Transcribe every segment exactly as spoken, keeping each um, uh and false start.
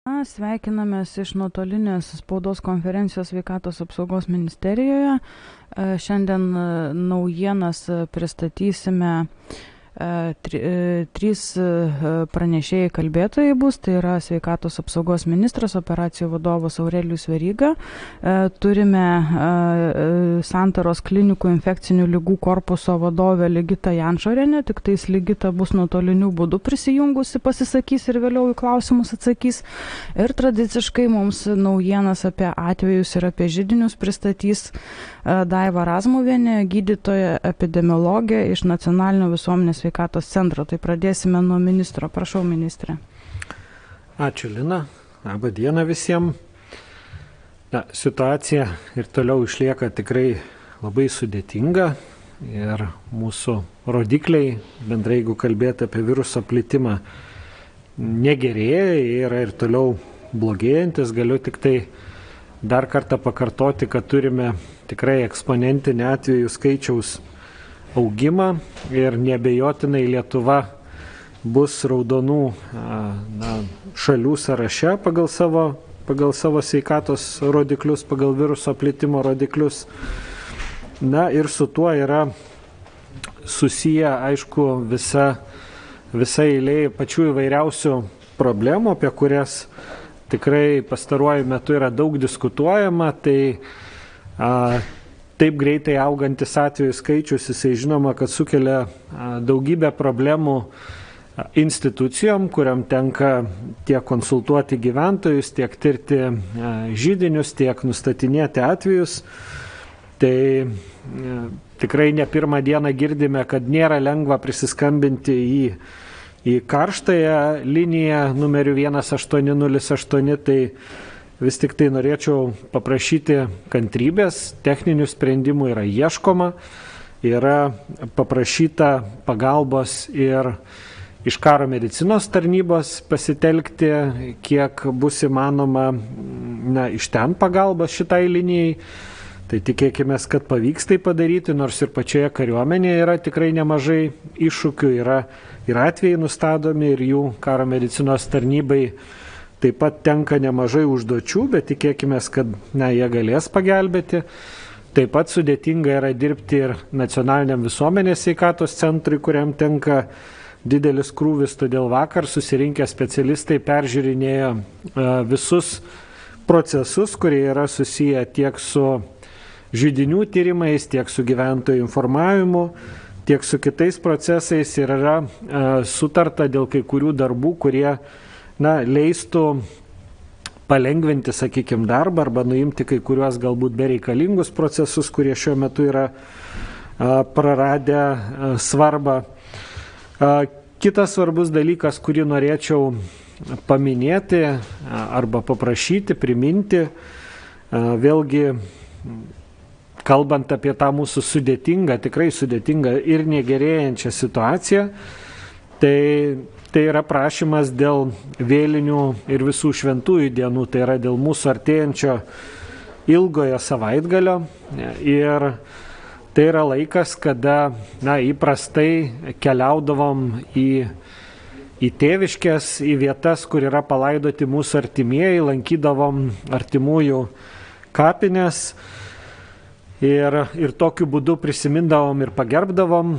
Sveikinamės iš nuotolinės spaudos konferencijos Sveikatos apsaugos ministerijoje. Šiandien naujienas pristatysime trys pranešėjai kalbėtojai bus, tai yra Sveikatos apsaugos ministras, operacijų vadovas Aurelijus Veryga. Turime Santaros klinikų infekcinių ligų korpuso vadovę Ligitą Jančorienę, tik tais Ligita bus nuotoliniu būdu prisijungusi, pasisakys ir vėliau į klausimus atsakys. Ir tradiciškai mums naujienas apie atvejus ir apie židinius pristatys Daiva Razmuvienė, gydytoja epidemiologė iš Nacionalinio visuomenės sveikatos centro. Tai pradėsime nuo ministro. Prašau, ministrė. Ačiū, Lina. Labą dieną visiems. Na, situacija ir toliau išlieka tikrai labai sudėtinga ir mūsų rodikliai, bendrai jeigu kalbėti apie viruso plitimą, negerėja, yra ir toliau blogėjantis. Galiu tik tai dar kartą pakartoti, kad turime tikrai eksponentinį atvejų skaičiaus augimą ir neabejotinai Lietuva bus raudonų na, šalių sąraše pagal savo, pagal savo sveikatos rodiklius, pagal viruso plitimo rodiklius. Na ir su tuo yra susiję, aišku, visa, visa eilė pačių įvairiausių problemų, apie kurias tikrai pastaruoju metu yra daug diskutuojama. Tai a, taip greitai augantis atvejų skaičius, jisai žinoma, kad sukelia daugybę problemų institucijom, kuriam tenka tiek konsultuoti gyventojus, tiek tirti židinius, tiek nustatinėti atvejus. Tai tikrai ne pirmą dieną girdime, kad nėra lengva prisiskambinti į, į karštąją liniją numeriu vienas aštuoni nulis aštuoni. Tai vis tik tai norėčiau paprašyti kantrybės, techninių sprendimų yra ieškoma, yra paprašyta pagalbos ir iš karo medicinos tarnybos pasitelkti, kiek bus įmanoma na, iš ten pagalbos šitai linijai. Tai tikėkime, kad pavyks tai padaryti, nors ir pačioje kariuomenėje yra tikrai nemažai iššūkių, yra ir atvejai nustatomi ir jų karo medicinos tarnybai taip pat tenka nemažai užduočių, bet tikėkime, kad na, jie galės pagelbėti. Taip pat sudėtinga yra dirbti ir Nacionaliniam visuomenės sveikatos centrui, kuriam tenka didelis krūvis, todėl vakar susirinkę specialistai peržiūrinėjo visus procesus, kurie yra susiję tiek su židinių tyrimais, tiek su gyventojų informavimu, tiek su kitais procesais ir yra sutarta dėl kai kurių darbų, kurie na, leistų palengventi, sakykime, darbą arba nuimti kai kuriuos galbūt bereikalingus procesus, kurie šiuo metu yra a, praradę a, svarbą. A, kitas svarbus dalykas, kurį norėčiau paminėti a, arba paprašyti, priminti, a, vėlgi kalbant apie tą mūsų sudėtingą, tikrai sudėtingą ir negerėjančią situaciją, tai Tai yra prašymas dėl vėlinių ir visų šventųjų dienų, tai yra dėl mūsų artėjančio ilgojo savaitgalio. Ir tai yra laikas, kada na, įprastai keliaudavom į, į tėviškes, į vietas, kur yra palaidoti mūsų artimieji, lankydavom artimųjų kapines ir, ir tokiu būdu prisimindavom ir pagerbdavom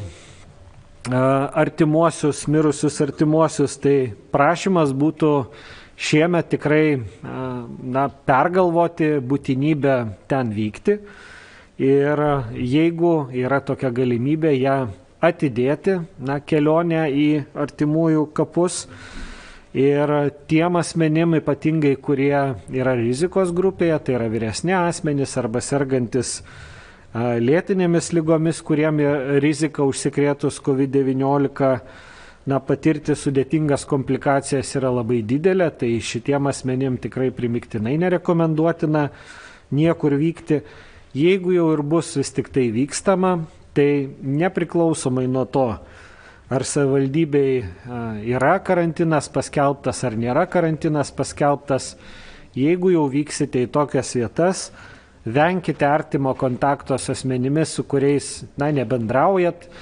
artimuosius, mirusius artimuosius. Tai prašymas būtų šiemet tikrai na, pergalvoti būtinybę ten vykti ir jeigu yra tokia galimybė, ją atidėti, na, kelionę į artimųjų kapus. Ir tiem asmenim ypatingai, kurie yra rizikos grupėje, tai yra vyresni asmenys arba sergantis lėtinėmis ligomis, kuriem rizika užsikrėtus COVID devyniolika na, patirti sudėtingas komplikacijas yra labai didelė, tai šitiem asmenim tikrai primiktinai nerekomenduotina niekur vykti. Jeigu jau ir bus vis tik tai vykstama, tai nepriklausomai nuo to, ar savivaldybei yra karantinas paskelbtas ar nėra karantinas paskelbtas, jeigu jau vyksite į tokias vietas, venkite artimo kontakto su asmenimis, su kuriais na, nebendraujat,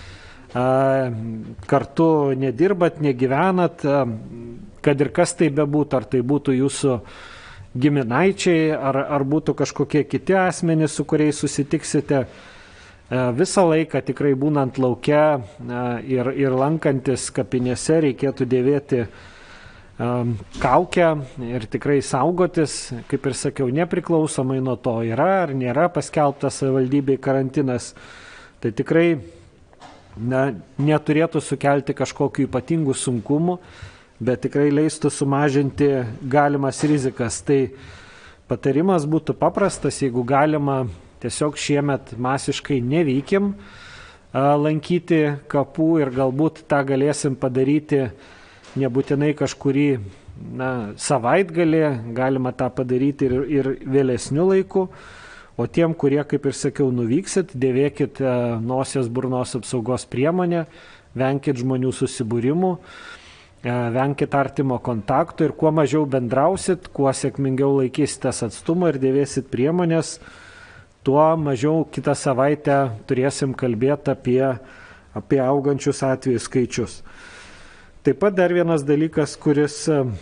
kartu nedirbat, negyvenat, kad ir kas tai bebūtų, ar tai būtų jūsų giminaičiai, ar, ar būtų kažkokie kiti asmenys, su kuriais susitiksite. Visą laiką tikrai būnant lauke ir, ir lankantis kapinėse reikėtų dėvėti kaukę ir tikrai saugotis, kaip ir sakiau, nepriklausomai nuo to yra ar nėra paskelbtas savivaldybei karantinas, tai tikrai na, neturėtų sukelti kažkokių ypatingų sunkumų, bet tikrai leistų sumažinti galimas rizikas. Tai patarimas būtų paprastas, jeigu galima, tiesiog šiemet masiškai nevykim lankyti kapų ir galbūt tą galėsim padaryti nebūtinai kažkurį na, savaitgalį, galima tą padaryti ir, ir vėlesniu laiku, o tiem, kurie, kaip ir sakiau, nuvyksit, dėvėkit nosies burnos apsaugos priemonę, venkit žmonių susibūrimų, venkit artimo kontakto ir kuo mažiau bendrausit, kuo sėkmingiau laikysitės atstumą ir dėvėsit priemonės, tuo mažiau kitą savaitę turėsim kalbėti apie, apie augančius atvejų skaičius. Taip pat dar vienas dalykas, kuris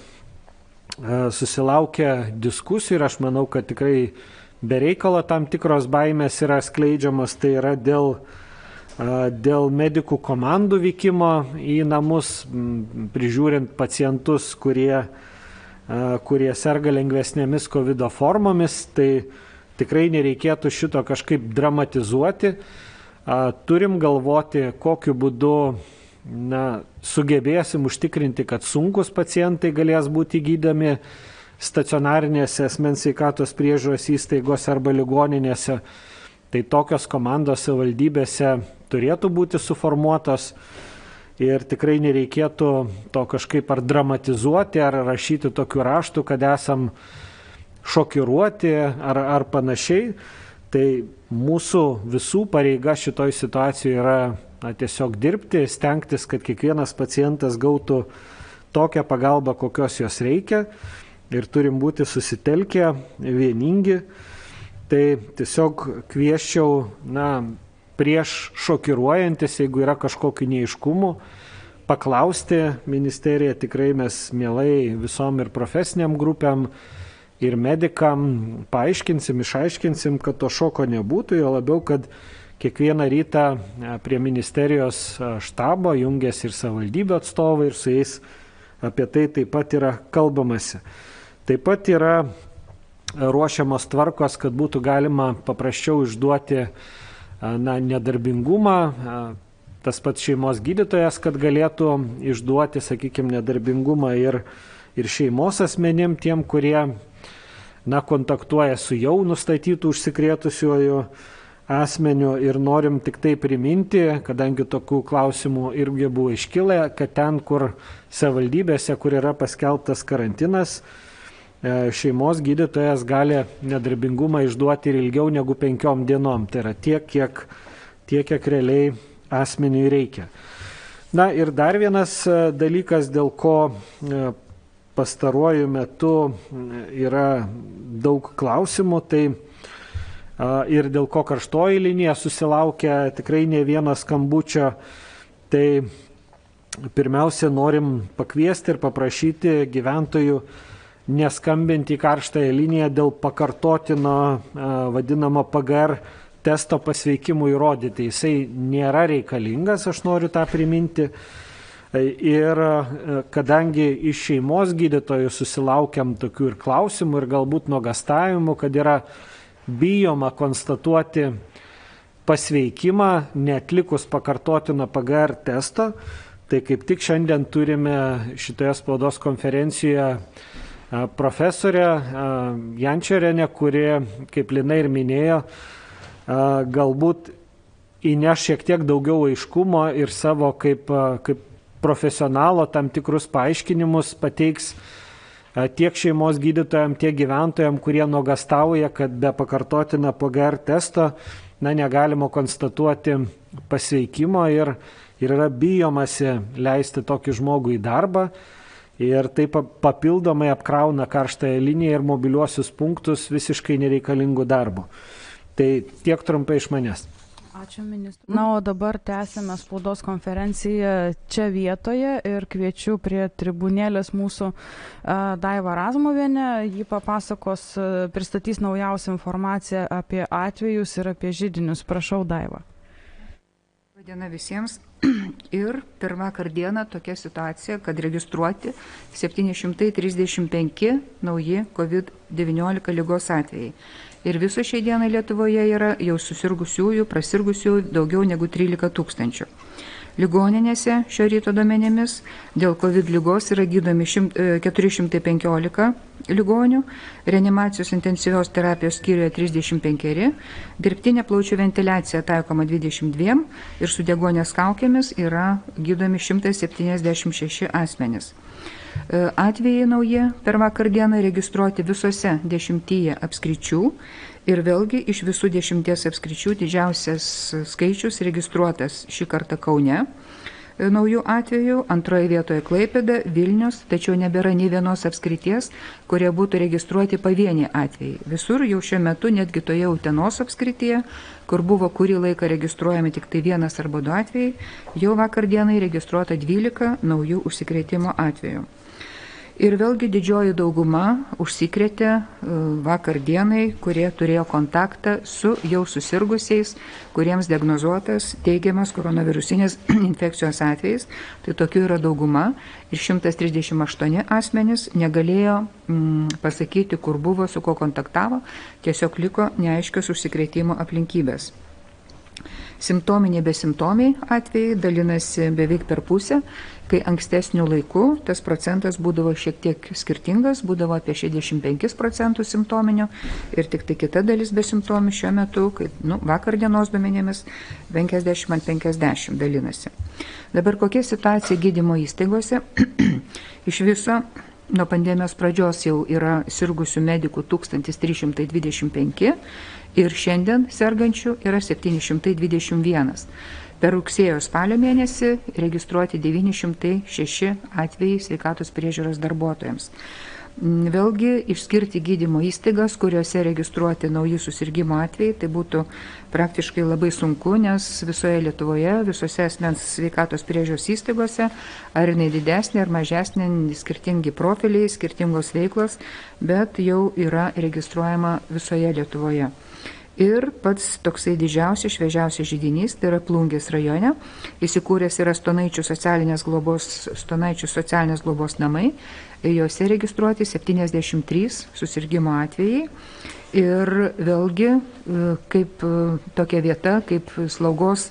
susilaukia diskusijų ir aš manau, kad tikrai be reikalo tam tikros baimės yra skleidžiamos, tai yra dėl, dėl medikų komandų vykimo į namus, prižiūrint pacientus, kurie, kurie serga lengvesnėmis kovido formomis, tai tikrai nereikėtų šito kažkaip dramatizuoti. Turim galvoti, kokiu būdu na, sugebėsim užtikrinti, kad sunkus pacientai galės būti gydomi stacionarinėse asmens sveikatos priežiūros įstaigose arba ligoninėse. Tai tokios komandos savivaldybėse turėtų būti suformuotos ir tikrai nereikėtų to kažkaip ar dramatizuoti, ar rašyti tokių raštų, kad esam šokiruoti ar, ar panašiai. Tai mūsų visų pareiga šitoj situacijoje yra na, tiesiog dirbti, stengtis, kad kiekvienas pacientas gautų tokią pagalbą, kokios jos reikia ir turim būti susitelkę, vieningi. Tai tiesiog kvieščiau, na, prieš šokiruojantis, jeigu yra kažkokių neaiškumų, paklausti ministeriją, tikrai mes mielai visom ir profesiniam grupėm ir medikam paaiškinsim, išaiškinsim, kad to šoko nebūtų, jo labiau, kad kiekvieną rytą prie ministerijos štabo jungiasi ir savivaldybių atstovai ir su jais apie tai taip pat yra kalbamasi. Taip pat yra ruošiamos tvarkos, kad būtų galima paprasčiau išduoti na, nedarbingumą. Tas pats šeimos gydytojas, kad galėtų išduoti, sakykime, nedarbingumą ir, ir šeimos asmenim, tiem, kurie na, kontaktuoja su jau nustatytų užsikrėtusiuoju asmeniu ir norim tik tai priminti, kadangi tokių klausimų irgi buvo iškilę, kad ten, kur savivaldybėse, kur yra paskelbtas karantinas, šeimos gydytojas gali nedarbingumą išduoti ir ilgiau negu penkiom dienom. Tai yra tiek, kiek, tiek, kiek realiai asmeniui reikia. Na ir dar vienas dalykas, dėl ko pastaruoju metu yra daug klausimų, tai ir dėl ko karštoji linija susilaukia tikrai ne vieno skambučio, tai pirmiausia norim pakviesti ir paprašyti gyventojų neskambinti į karštąją liniją dėl pakartotino vadinamo P G R testo pasveikimų įrodyti. Jisai nėra reikalingas, aš noriu tą priminti. Ir kadangi iš šeimos gydytojų susilaukiam tokių ir klausimų ir galbūt nuogąstavimų, kad yra bijoma konstatuoti pasveikimą neatlikus pakartotino P G R testo, tai kaip tik šiandien turime šitoje spaudos konferencijoje profesorę Jančerienę, kuri, kaip Lina ir minėjo, galbūt įneš šiek tiek daugiau aiškumo ir savo kaip, kaip profesionalo tam tikrus paaiškinimus pateiks tiek šeimos gydytojams, tiek gyventojams, kurie nuogąstauja, kad be pakartotina P G R testo na, negalima konstatuoti pasveikimo ir, ir yra bijomasi leisti tokį žmogų į darbą ir taip papildomai apkrauna karštąją liniją ir mobiliuosius punktus visiškai nereikalingų darbų. Tai tiek trumpai iš manęs. Ačiū ministrui. Na, o dabar tęsime spaudos konferenciją čia vietoje ir kviečiu prie tribūnėlės mūsų Daivą Razmuvienę. Ji papasakos, pristatys naujausią informaciją apie atvejus ir apie židinius. Prašau, Daiva. Diena visiems. Ir per vakar dieną tokia situacija, kad registruoti septyni šimtai trisdešimt penki nauji COVID devyniolika ligos atvejai. Ir viso šiai dienai Lietuvoje yra jau susirgusiųjų, prasirgusiųjų daugiau negu trylika tūkstančių. Ligoninėse šio ryto duomenimis dėl COVID ligos yra gydomi keturi šimtai penkiolika ligonių, reanimacijos intensyvios terapijos skyriuje trisdešimt penki, dirbtinė plaučių ventiliacija taikoma dvidešimt dvi ir su deguonies kaukėmis yra gydomi šimtas septyniasdešimt šeši asmenys. Atvejai nauji per vakar dieną registruoti visose dešimtyje apskričių ir vėlgi iš visų dešimties apskričių didžiausias skaičius registruotas šį kartą Kaune. Naujų atvejų, antroje vietoje Klaipėda, Vilnius, tačiau nebėra nei vienos apskrities, kurie būtų registruoti pavieniai atvejai. Visur jau šiuo metu, netgi toje Utenos apskrityje, kur buvo kurį laiką registruojami tik tai vienas arba du atvejai, jau vakar dienai registruota dvylika naujų užsikrėtimo atvejų. Ir vėlgi didžioji dauguma užsikrėtė vakar dienai, kurie turėjo kontaktą su jau susirgusiais, kuriems diagnozuotas teigiamas koronavirusinės infekcijos atvejais. Tai tokių yra dauguma ir šimtas trisdešimt aštuoni asmenys negalėjo mm, pasakyti, kur buvo, su kuo kontaktavo, tiesiog liko neaiškios užsikrėtimo aplinkybės. Simptominiai besimptomiai atvejai dalinasi beveik per pusę, kai ankstesnių laikų tas procentas būdavo šiek tiek skirtingas, būdavo apie šešiasdešimt penkis procentus simptominių ir tik tai kita dalis besimptomių šiuo metu, kai nu, vakar dienos duomenimis penkiasdešimt ant penkiasdešimt dalinasi. Dabar kokia situacija gydymo įstaigose? Iš viso nuo pandemijos pradžios jau yra sirgusių medikų tūkstantis trys šimtai dvidešimt penki ir šiandien sergančių yra septyni šimtai dvidešimt vienas. Per rugsėjo spalio mėnesį registruoti devyni šimtai šeši atvejai sveikatos priežiūros darbuotojams. Vėlgi išskirti gydymo įstaigas, kuriuose registruoti nauji susirgymo atvejai, tai būtų praktiškai labai sunku, nes visoje Lietuvoje, visose asmens sveikatos priežiūros įstaigose, ar jinai didesnė ar mažesnė, skirtingi profiliai, skirtingos veiklos, bet jau yra registruojama visoje Lietuvoje. Ir pats toksai didžiausias, šviežiausias židinys, tai yra Plungės rajone, įsikūręs yra Stonaičių socialinės globos, Stonaičių socialinės globos namai, juose registruoti septyniasdešimt trys susirgymo atvejai. Ir vėlgi, kaip tokia vieta, kaip slaugos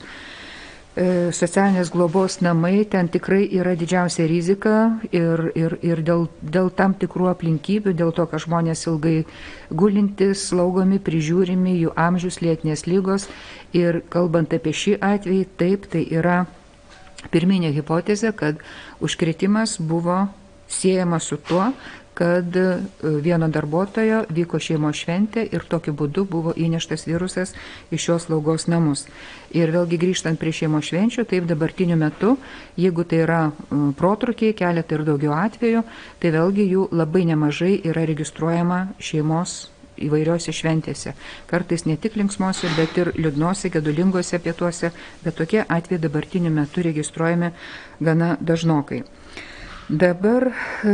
socialinės globos namai, ten tikrai yra didžiausia rizika ir, ir, ir dėl, dėl tam tikrų aplinkybių, dėl to, kad žmonės ilgai gulintis, slaugomi, prižiūrimi, jų amžius, lėtinės lygos. Ir kalbant apie šį atvejį, taip, tai yra pirminė hipotezė, kad užkrėtimas buvo siejamas su tuo, kad vieno darbuotojo vyko šeimos šventė ir tokiu būdu buvo įneštas virusas į šios slaugos namus. Ir vėlgi grįžtant prie šeimos švenčių, taip dabartiniu metu, jeigu tai yra protrukiai, keletą ir daugiau atvejų, tai vėlgi jų labai nemažai yra registruojama šeimos įvairiose šventėse. Kartais ne tik linksmose, bet ir liūdnose, gedulingose pietuose, bet tokie atvejai dabartiniu metu registruojami gana dažnokai. Dabar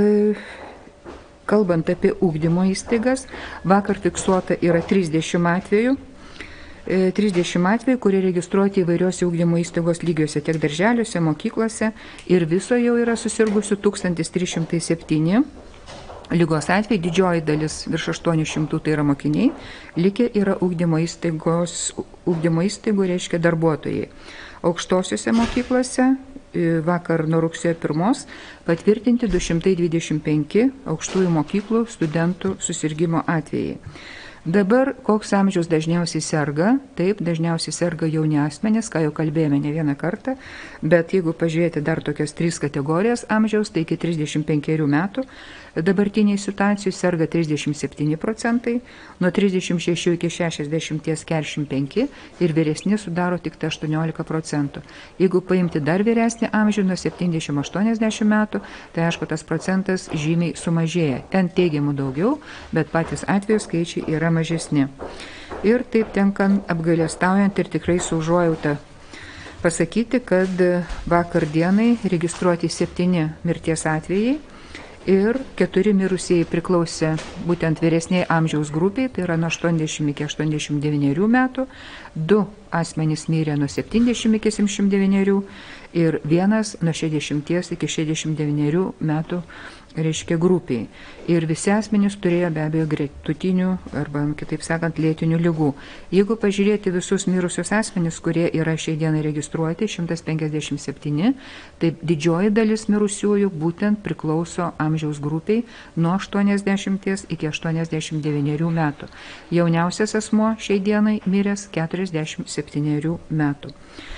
kalbant apie ugdymo įstaigas, vakar fiksuota yra trisdešimt atvejų, trisdešimt atvejų, kurie registruoti įvairiuose ugdymo įstaigos lygiuose, tiek darželiuose, mokyklose, ir viso jau yra susirgusių tūkstantis trys šimtai septyni lygos atvejai, didžioji dalis virš aštuonių šimtų tai yra mokiniai, likę yra ugdymo įstaigos, ugdymo įstaigų, reiškia darbuotojai. Aukštosiuose mokyklose vakar nuo rugsėjo pirmos patvirtinti du šimtai dvidešimt penki aukštųjų mokyklų studentų susirgymo atvejai. Dabar koks amžius dažniausiai serga? Taip, dažniausiai serga jauni asmenys, ką jau kalbėjome ne vieną kartą, bet jeigu pažiūrėti dar tokias tris kategorijas amžiaus, tai iki trisdešimt penkerių metų dabartiniai situacijų serga trisdešimt septyni procentai, nuo trisdešimt šešių iki šešiasdešimt keturiasdešimt penki ir vyresni sudaro tik aštuoniolika procentų. Jeigu paimti dar vyresnį amžių nuo septyniasdešimt iki aštuoniasdešimt metų, tai aišku, tas procentas žymiai sumažėja. Ten teigiamų daugiau, bet patys atvejų skaičiai yra mažesni. Ir taip tenka apgailestaujant ir tikrai su užuojauta pasakyti, kad vakar dienai registruoti septyni mirties atvejai ir keturi mirusieji priklausė būtent vyresniai amžiaus grupiai, tai yra nuo aštuoniasdešimt iki aštuoniasdešimt devynerių metų, du asmenys mirė nuo septyniasdešimt iki septyniasdešimt devynerių ir vienas nuo šešiasdešimties iki šešiasdešimt devynerių metų, reiškia, grupiai. Ir visi asmenys turėjo be abejo gretutinių arba, kitaip sakant, lėtinių ligų. Jeigu pažiūrėti visus mirusius asmenys, kurie yra šiai dienai registruoti, šimtas penkiasdešimt septyni, tai didžioji dalis mirusiųjų būtent priklauso amžiaus grupiai nuo aštuoniasdešimties iki aštuoniasdešimt devynerių metų. Jauniausias asmuo šiai dienai miręs keturiasdešimt septynerių metų.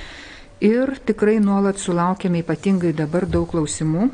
Ir tikrai nuolat sulaukėme ypatingai dabar daug klausimų,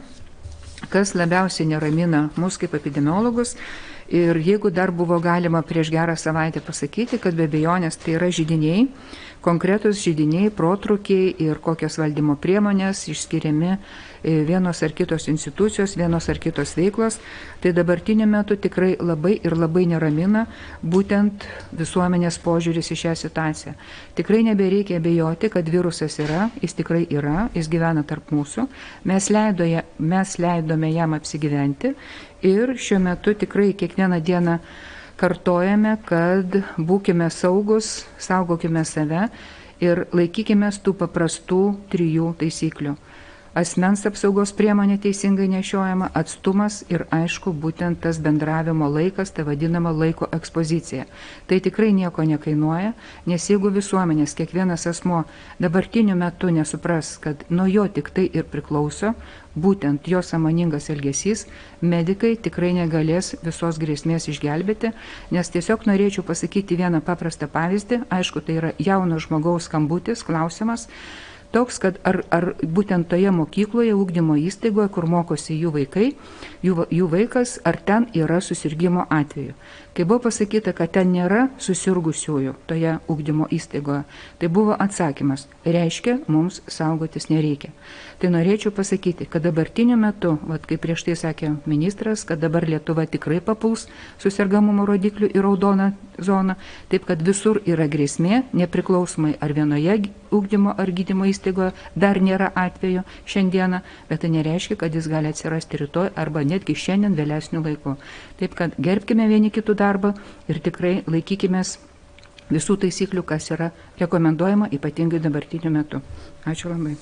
kas labiausiai neramina mus kaip epidemiologus. Ir jeigu dar buvo galima prieš gerą savaitę pasakyti, kad be abejonės tai yra židiniai, konkretus židiniai, protrukiai ir kokios valdymo priemonės išskiriami vienos ar kitos institucijos, vienos ar kitos veiklos, tai dabartiniu metu tikrai labai ir labai neramina būtent visuomenės požiūris į šią situaciją. Tikrai nebereikia abejoti, kad virusas yra, jis tikrai yra, jis gyvena tarp mūsų, mes, leidoje, mes leidome jam apsigyventi ir šiuo metu tikrai kiekvieną dieną kartojame, kad būkime saugus, saugokime save ir laikykime tų paprastų trijų taisyklių. Asmens apsaugos priemonė teisingai nešiojama, atstumas ir aišku būtent tas bendravimo laikas, tai vadinama laiko ekspozicija. Tai tikrai nieko nekainuoja, nes jeigu visuomenės kiekvienas asmo dabartiniu metu nesupras, kad nuo jo tik tai ir priklauso, būtent jo sąmoningas elgesys, medikai tikrai negalės visos grėsmės išgelbėti, nes tiesiog norėčiau pasakyti vieną paprastą pavyzdį, aišku, tai yra jauno žmogaus skambutis, klausimas, toks, kad ar, ar būtent toje mokykloje, ugdymo įstaigoje, kur mokosi jų vaikai, jų, jų vaikas, ar ten yra susirgymo atveju. Kai buvo pasakyta, kad ten nėra susirgusiųjų toje ugdymo įstaigoje, tai buvo atsakymas, reiškia, mums saugotis nereikia. Tai norėčiau pasakyti, kad dabartiniu metu, vat, kaip prieš tai sakė ministras, kad dabar Lietuva tikrai papuls susirgamumo rodiklių į raudoną zoną, taip kad visur yra grėsmė, nepriklausomai ar vienoje ugdymo ar gydymo įstaigoje dar nėra atveju šiandieną, bet tai nereiškia, kad jis gali atsirasti rytoj arba netgi šiandien vėlesniu laiku. Taip kad gerbkime vieni kitų darbą ir tikrai laikykimės visų taisyklių, kas yra rekomenduojama, ypatingai dabartiniu metu. Ačiū labai.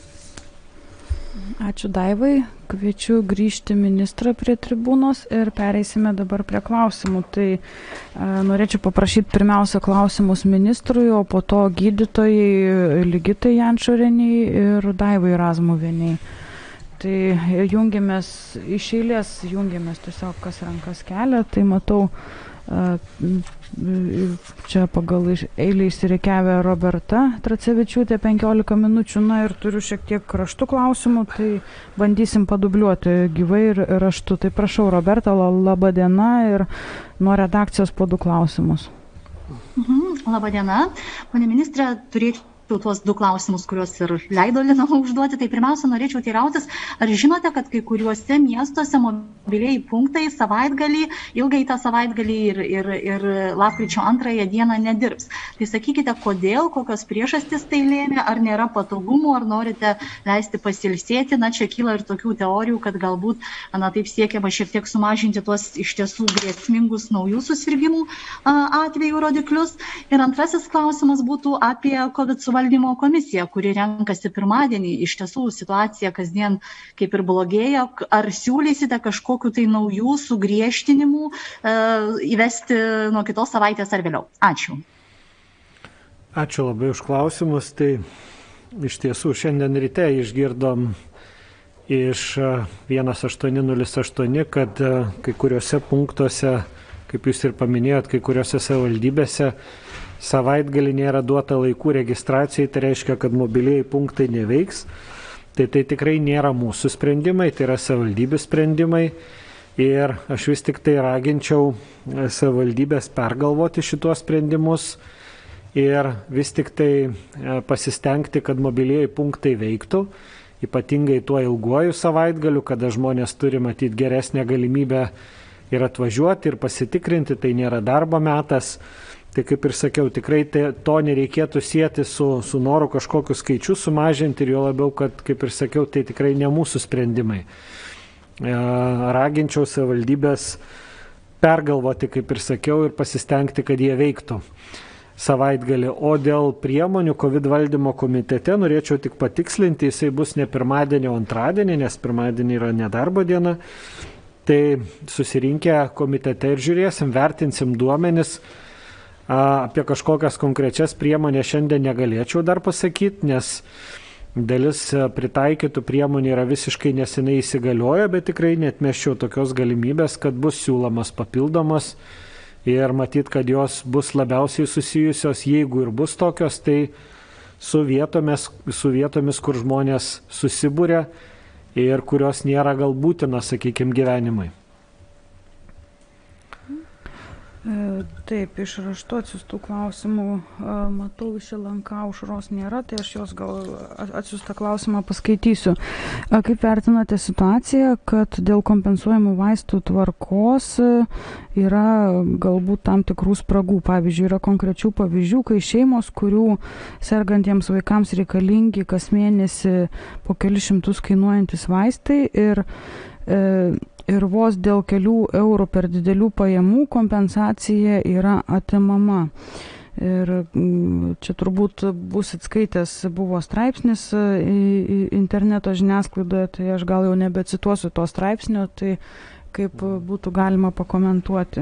Ačiū Daivai, kviečiu grįžti ministrą prie tribūnos ir pereisime dabar prie klausimų. Tai e, norėčiau paprašyti pirmiausia klausimus ministrui, o po to gydytojai Ligitai Jančoreniai ir Daivai Razmuvieniai. Tai jungiamės iš eilės, jungiamės tiesiog kas rankas kelia, tai matau čia pagal eilę įsirikiavę Roberta Tracevičiūtė penkiolika minučių, na ir turiu šiek tiek raštų klausimų, tai bandysim padubliuoti gyvai ir raštu. Tai prašau, Roberta, laba diena ir nuo redakcijos po du klausimus. Mhm, laba diena. Pane ministrė, turėčiau tuos du klausimus, kuriuos ir leido Lina užduoti. Tai pirmiausia, norėčiau teirautis, ar žinote, kad kai kuriuose miestuose mobilieji punktai savaitgalį, ilgai tą savaitgalį ir, ir, ir lapkričio antrąją dieną nedirbs. Tai sakykite, kodėl, kokios priežastys tai lėmė, ar nėra patogumų, ar norite leisti pasilsėti. Na, čia kyla ir tokių teorijų, kad galbūt, na, taip siekiama šiek tiek sumažinti tuos iš tiesų grėsmingus naujų susirgimų atvejų rodiklius. Ir antrasis klausimas būtų apie COVID suvaldymo valdymo komisija, kuri renkasi pirmadienį. Iš tiesų situacija kasdien kaip ir blogėja. Ar siūlysite kažkokiu tai naujų sugriežtinimų e, įvesti nuo kitos savaitės ar vėliau? Ačiū. Ačiū labai už klausimus. Tai iš tiesų šiandien ryte išgirdom iš vienas aštuoni nulis aštuoni, kad kai kuriuose punktuose, kaip jūs ir paminėjot, kai kuriuose savivaldybėse savaitgalį nėra duota laikų registracijai, tai reiškia, kad mobilieji punktai neveiks. Tai tai tikrai nėra mūsų sprendimai, tai yra savivaldybių sprendimai. Ir aš vis tik tai raginčiau savivaldybės pergalvoti šituos sprendimus ir vis tik tai pasistengti, kad mobilieji punktai veiktų, ypatingai tuo ilguoju savaitgaliu, kada žmonės turi matyti geresnę galimybę ir atvažiuoti, ir pasitikrinti, tai nėra darbo metas. Tai kaip ir sakiau, tikrai tai, to nereikėtų sieti su, su noru kažkokius skaičius sumažinti ir jo labiau, kad, kaip ir sakiau, tai tikrai ne mūsų sprendimai. Raginčiau savivaldybės pergalvoti, kaip ir sakiau, ir pasistengti, kad jie veiktų savaitgalį. O dėl priemonių COVID valdymo komitete norėčiau tik patikslinti, jisai bus ne pirmadienį, o antradienį, nes pirmadienį yra nedarbo diena. Tai susirinkę komitete ir žiūrėsim, vertinsim duomenis. Apie kažkokias konkrečias priemonės šiandien negalėčiau dar pasakyti, nes dalis pritaikytų priemonių yra visiškai nesenai įsigaliojo, bet tikrai neatmesčiau tokios galimybės, kad bus siūlomas papildomos ir matyt, kad jos bus labiausiai susijusios, jeigu ir bus tokios, tai su vietomis, su vietomis kur žmonės susibūrė ir kurios nėra gal būtina, sakykime, gyvenimui. Taip, iš raštų atsiųstų klausimų matau, iš L N K aušros nėra, tai aš jos gal atsiųstą klausimą paskaitysiu. Kaip vertinate situaciją, kad dėl kompensuojamų vaistų tvarkos yra galbūt tam tikrų spragų? Pavyzdžiui, yra konkrečių pavyzdžių, kai šeimos, kurių sergantiems vaikams reikalingi kas mėnesį po kelis šimtus kainuojantis vaistai ir e, ir vos dėl kelių eurų per didelių pajamų kompensacija yra atimama. Ir čia turbūt bus atskaitęs, buvo straipsnis interneto žiniasklaidoje, tai aš gal jau nebecituosiu to straipsnio, tai kaip būtų galima pakomentuoti.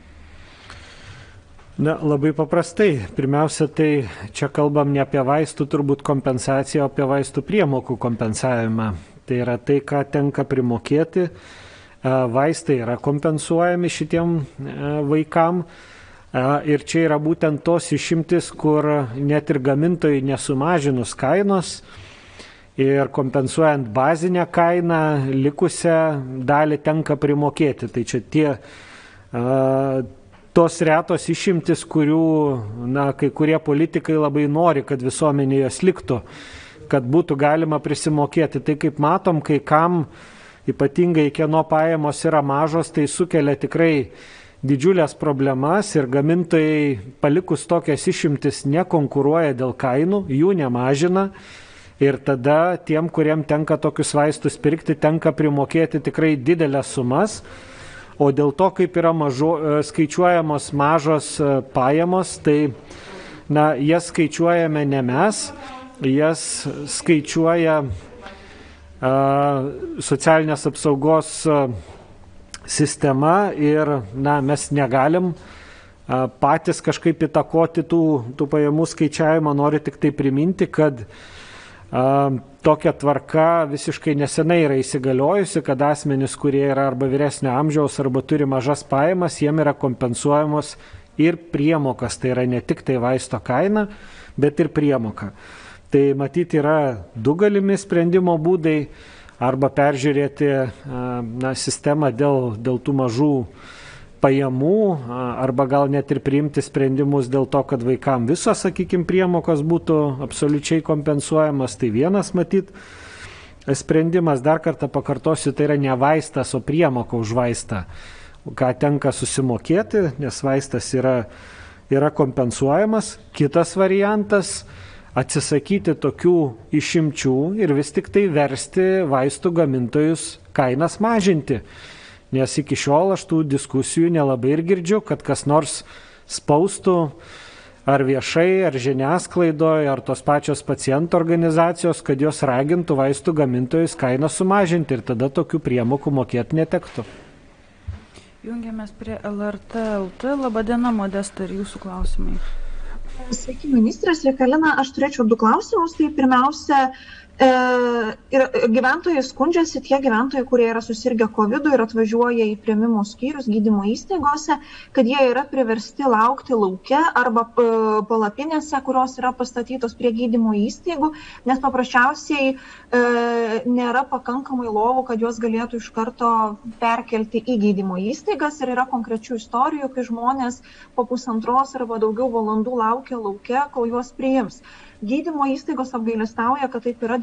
Na, labai paprastai. Pirmiausia, tai čia kalbam ne apie vaistų turbūt kompensaciją, o apie vaistų priemokų kompensavimą. Tai yra tai, ką tenka primokėti. Vaistai yra kompensuojami šitiem vaikam ir čia yra būtent tos išimtis, kur net ir gamintojai nesumažinus kainos ir kompensuojant bazinę kainą, likusią dalį tenka primokėti. Tai čia tie tos retos išimtis, kurių na, kai kurie politikai labai nori, kad visuomenė jos liktų, kad būtų galima prisimokėti. Tai kaip matom, kai kam ypatingai kieno pajamos yra mažos, tai sukelia tikrai didžiulės problemas ir gamintojai palikus tokias išimtis nekonkuruoja dėl kainų, jų nemažina ir tada tiem, kuriem tenka tokius vaistus pirkti, tenka primokėti tikrai didelės sumas, o dėl to, kaip yra mažo, skaičiuojamos mažos pajamos, tai na, jas skaičiuojame ne mes, jas skaičiuoja socialinės apsaugos sistema ir na, mes negalim patys kažkaip įtakoti tų, tų pajamų skaičiavimą. Noriu tik tai priminti, kad a, tokia tvarka visiškai nesenai yra įsigaliojusi, kad asmenys, kurie yra arba vyresnio amžiaus, arba turi mažas pajamas, jiem yra kompensuojamos ir priemokas. Tai yra ne tik tai vaisto kaina, bet ir priemoka. Tai matyti yra du galimi sprendimo būdai, arba peržiūrėti na, sistemą dėl, dėl tų mažų pajamų, arba gal net ir priimti sprendimus dėl to, kad vaikam visos, sakykime, priemokos būtų absoliučiai kompensuojamas. Tai vienas matyt sprendimas, dar kartą pakartosiu, tai yra ne vaistas, o priemoka už vaistą, ką tenka susimokėti, nes vaistas yra, yra kompensuojamas. Kitas variantas – atsisakyti tokių išimčių ir vis tik tai versti vaistų gamintojus kainas mažinti. Nes iki šiol aš tų diskusijų nelabai ir girdžiu, kad kas nors spaustų ar viešai, ar žiniasklaidoje, ar tos pačios pacientų organizacijos, kad jos ragintų vaistų gamintojus kainą sumažinti ir tada tokių priemokų mokėti netektų. Jungiamės prie L R T L T. Labadiena, Modesta, ir jūsų klausimai. Sveiki, ministras Rekalina. Aš turėčiau du klausimus. Tai pirmiausia, e, ir gyventojai skundžiasi, tie gyventojai, kurie yra susirgę kovidu ir atvažiuoja į priėmimo skyrius gydymo įstaigose, kad jie yra priversti laukti lauke arba palapinėse, kurios yra pastatytos prie gydymo įstaigų, nes paprasčiausiai e, nėra pakankamai lovų, kad juos galėtų iš karto perkelti į gydymo įstaigas. Ir yra konkrečių istorijų, kai žmonės po pusantros arba daugiau valandų laukia lauke, kol juos priims. Gydymo įstaigos apgailestauja, kad taip yra dėl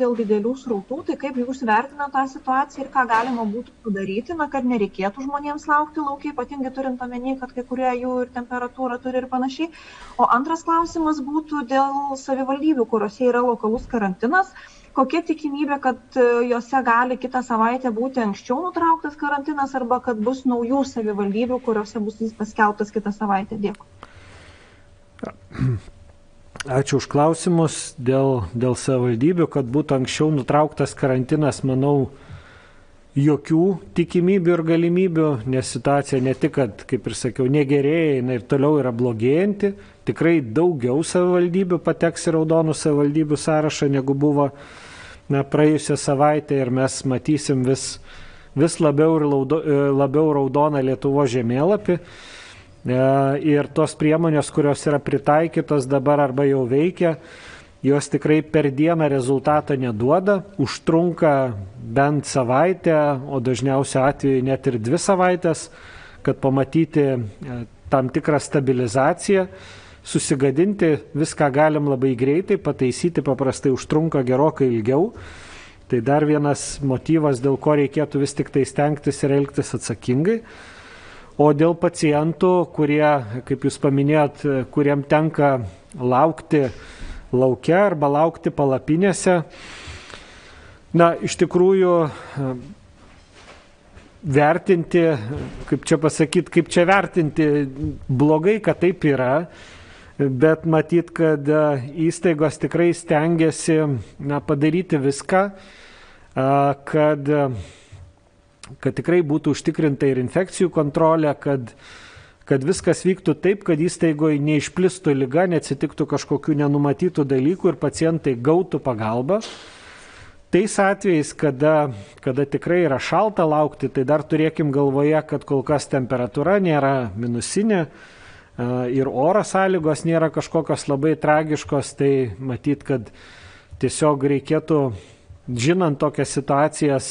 dėl didelių srautų, tai kaip jūs vertinate tą situaciją ir ką galima būtų padaryti, na, kad nereikėtų žmonėms laukti laukiai, ypatingai turint omeny, kad kai kurie jų ir temperatūrą turi ir panašiai. O antras klausimas būtų dėl savivaldybių, kuriuose yra lokalus karantinas. Kokia tikimybė, kad jose gali kitą savaitę būti anksčiau nutrauktas karantinas arba kad bus naujų savivaldybių, kuriuose bus jis paskelbtas kitą savaitę? Dėkui. Ačiū už klausimus. Dėl, dėl savivaldybių, kad būtų anksčiau nutrauktas karantinas, manau, jokių tikimybių ir galimybių, nes situacija ne tik, kad, kaip ir sakiau, negerėja, jinai ir toliau yra blogėjanti. Tikrai daugiau savivaldybių pateks į raudonų savivaldybių sąrašą, negu buvo na, praėjusią savaitę, ir mes matysim vis, vis labiau ir laudo, labiau raudoną Lietuvos žemėlapį. Ir tos priemonės, kurios yra pritaikytos dabar arba jau veikia, jos tikrai per dieną rezultato neduoda, užtrunka bent savaitę, o dažniausiu atveju net ir dvi savaitės, kad pamatyti tam tikrą stabilizaciją. Susigadinti viską galim labai greitai, pataisyti paprastai užtrunka gerokai ilgiau. Tai dar vienas motyvas, dėl ko reikėtų vis tik tai stengtis ir elgtis atsakingai. O dėl pacientų, kurie, kaip jūs paminėjot, kuriem tenka laukti laukia arba laukti palapinėse, na, iš tikrųjų vertinti, kaip čia pasakyti, kaip čia vertinti, blogai, kad taip yra, bet matyt, kad įstaigos tikrai stengiasi na, padaryti viską, kad kad tikrai būtų užtikrinta ir infekcijų kontrolė, kad, kad viskas vyktų taip, kad įstaigoje neišplistų liga, neatsitiktų kažkokių nenumatytų dalykų ir pacientai gautų pagalbą. Tais atvejais, kada, kada tikrai yra šalta laukti, tai dar turėkim galvoje, kad kol kas temperatūra nėra minusinė ir oro sąlygos nėra kažkokios labai tragiškos, tai matyt, kad tiesiog reikėtų, žinant tokias situacijas,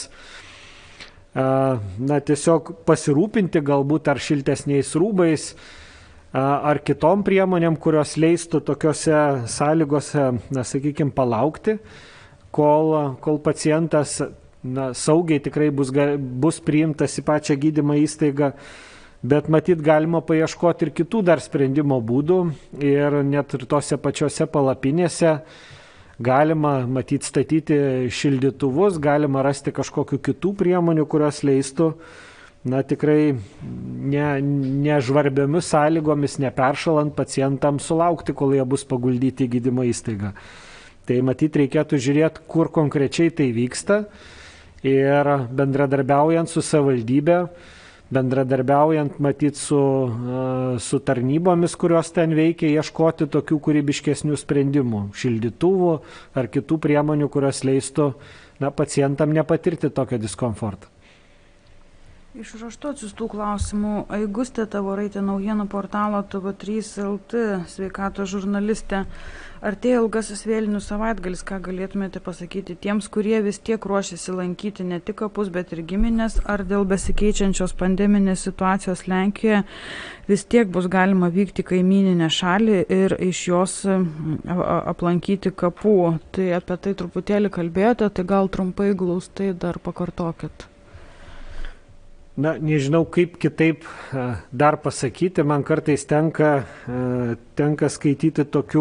na, tiesiog pasirūpinti galbūt ar šiltesniais rūbais, ar kitom priemonėm, kurios leistų tokiuose sąlygose, na, sakykime, palaukti, kol, kol pacientas na, saugiai tikrai bus, bus priimtas į pačią gydymo įstaigą, bet matyt galima paieškoti ir kitų dar sprendimo būdų ir net ir tose pačiose palapinėse galima matyti statyti šildytuvus, galima rasti kažkokių kitų priemonių, kurios leistų na, tikrai ne, ne žvarbiomis sąlygomis, neperšalant pacientams sulaukti, kol jie bus paguldyti į gydymo įstaigą. Tai matyti reikėtų žiūrėti, kur konkrečiai tai vyksta ir bendradarbiaujant su savivaldybė, bendradarbiaujant matyti su, su tarnybomis, kurios ten veikia, ieškoti tokių kūrybiškesnių sprendimų, šildytuvų ar kitų priemonių, kurios leistų na, pacientam nepatirti tokio diskomforto. Iš raštų atsiųstų klausimų Aigustė Tavoraitė, naujienų portalo T V trys L T, sveikatos žurnalistė. Artėja ilgasis vėlinių savaitgalis, ką galėtumėte pasakyti tiems, kurie vis tiek ruošiasi lankyti ne tik kapus, bet ir giminės, ar dėl besikeičiančios pandeminės situacijos Lenkijoje vis tiek bus galima vykti į kaimyninę šalį ir iš jos aplankyti kapų. Tai apie tai truputėlį kalbėjote, tai gal trumpai glaustai dar pakartokit. Na, nežinau, kaip kitaip dar pasakyti, man kartais tenka, tenka skaityti tokių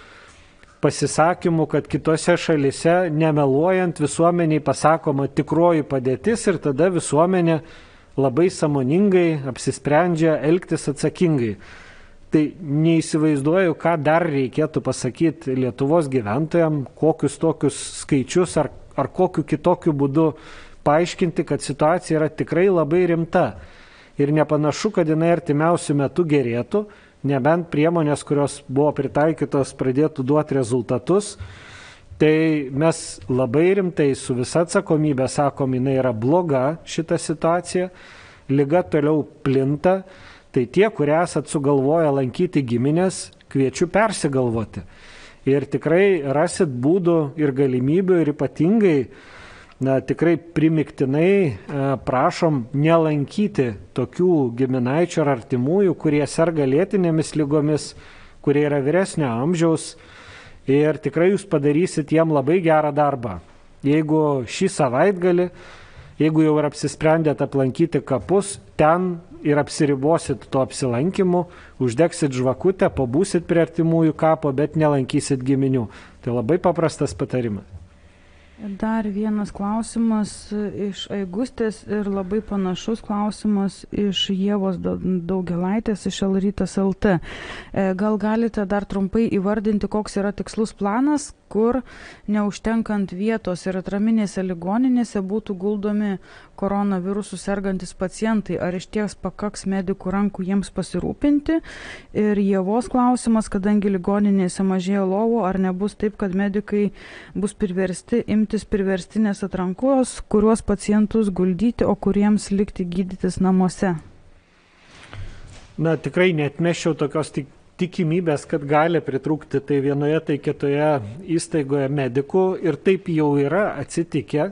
pasisakymų, kad kitose šalise, nemeluojant, visuomeniai pasakoma tikroji padėtis ir tada visuomenė labai sąmoningai apsisprendžia elgtis atsakingai. Tai neįsivaizduoju, ką dar reikėtų pasakyti Lietuvos gyventojams, kokius tokius skaičius ar, ar kokiu kitokiu būdu paaiškinti, kad situacija yra tikrai labai rimta ir nepanašu, kad jinai artimiausių metų gerėtų, nebent priemonės, kurios buvo pritaikytos, pradėtų duoti rezultatus. Tai mes labai rimtai su visa atsakomybė sakom, jinai yra bloga šita situacija, liga toliau plinta, tai tie, kurie esat sugalvoję lankyti giminės, kviečiu persigalvoti. Ir tikrai rasit būdų ir galimybių ir ypatingai Na, tikrai primiktinai prašom nelankyti tokių giminaičių ar artimųjų, kurie serga lėtinėmis ligomis, kurie yra vyresnio amžiaus ir tikrai jūs padarysit jiem labai gerą darbą. Jeigu šį savaitgalį, jeigu jau ir apsisprendėt aplankyti kapus, ten ir apsiribosit tuo apsilankimu, uždegsit žvakutę, pabūsit prie artimųjų kapo, bet nelankysit giminių. Tai labai paprastas patarimas. Dar vienas klausimas iš Aigustės ir labai panašus klausimas iš Ievos Daugelaitės iš L rytas L T. Gal galite dar trumpai įvardinti, koks yra tikslus planas, kur neužtenkant vietos ir atraminėse ligoninėse būtų guldomi koronavirusų sergantis pacientai? Ar iš ties pakaks medikų rankų jiems pasirūpinti? Ir Ievos klausimas, kadangi ligoninėse mažėja lovų, ar nebus taip, kad medikai bus priversti imtis priverstinės atrankos, kuriuos pacientus guldyti, o kuriems likti gydytis namuose? Na, tikrai neatmeščiau tokios tik tikimybės, kad gali pritrūkti tai vienoje, tai kitoje įstaigoje medikų ir taip jau yra atsitikę.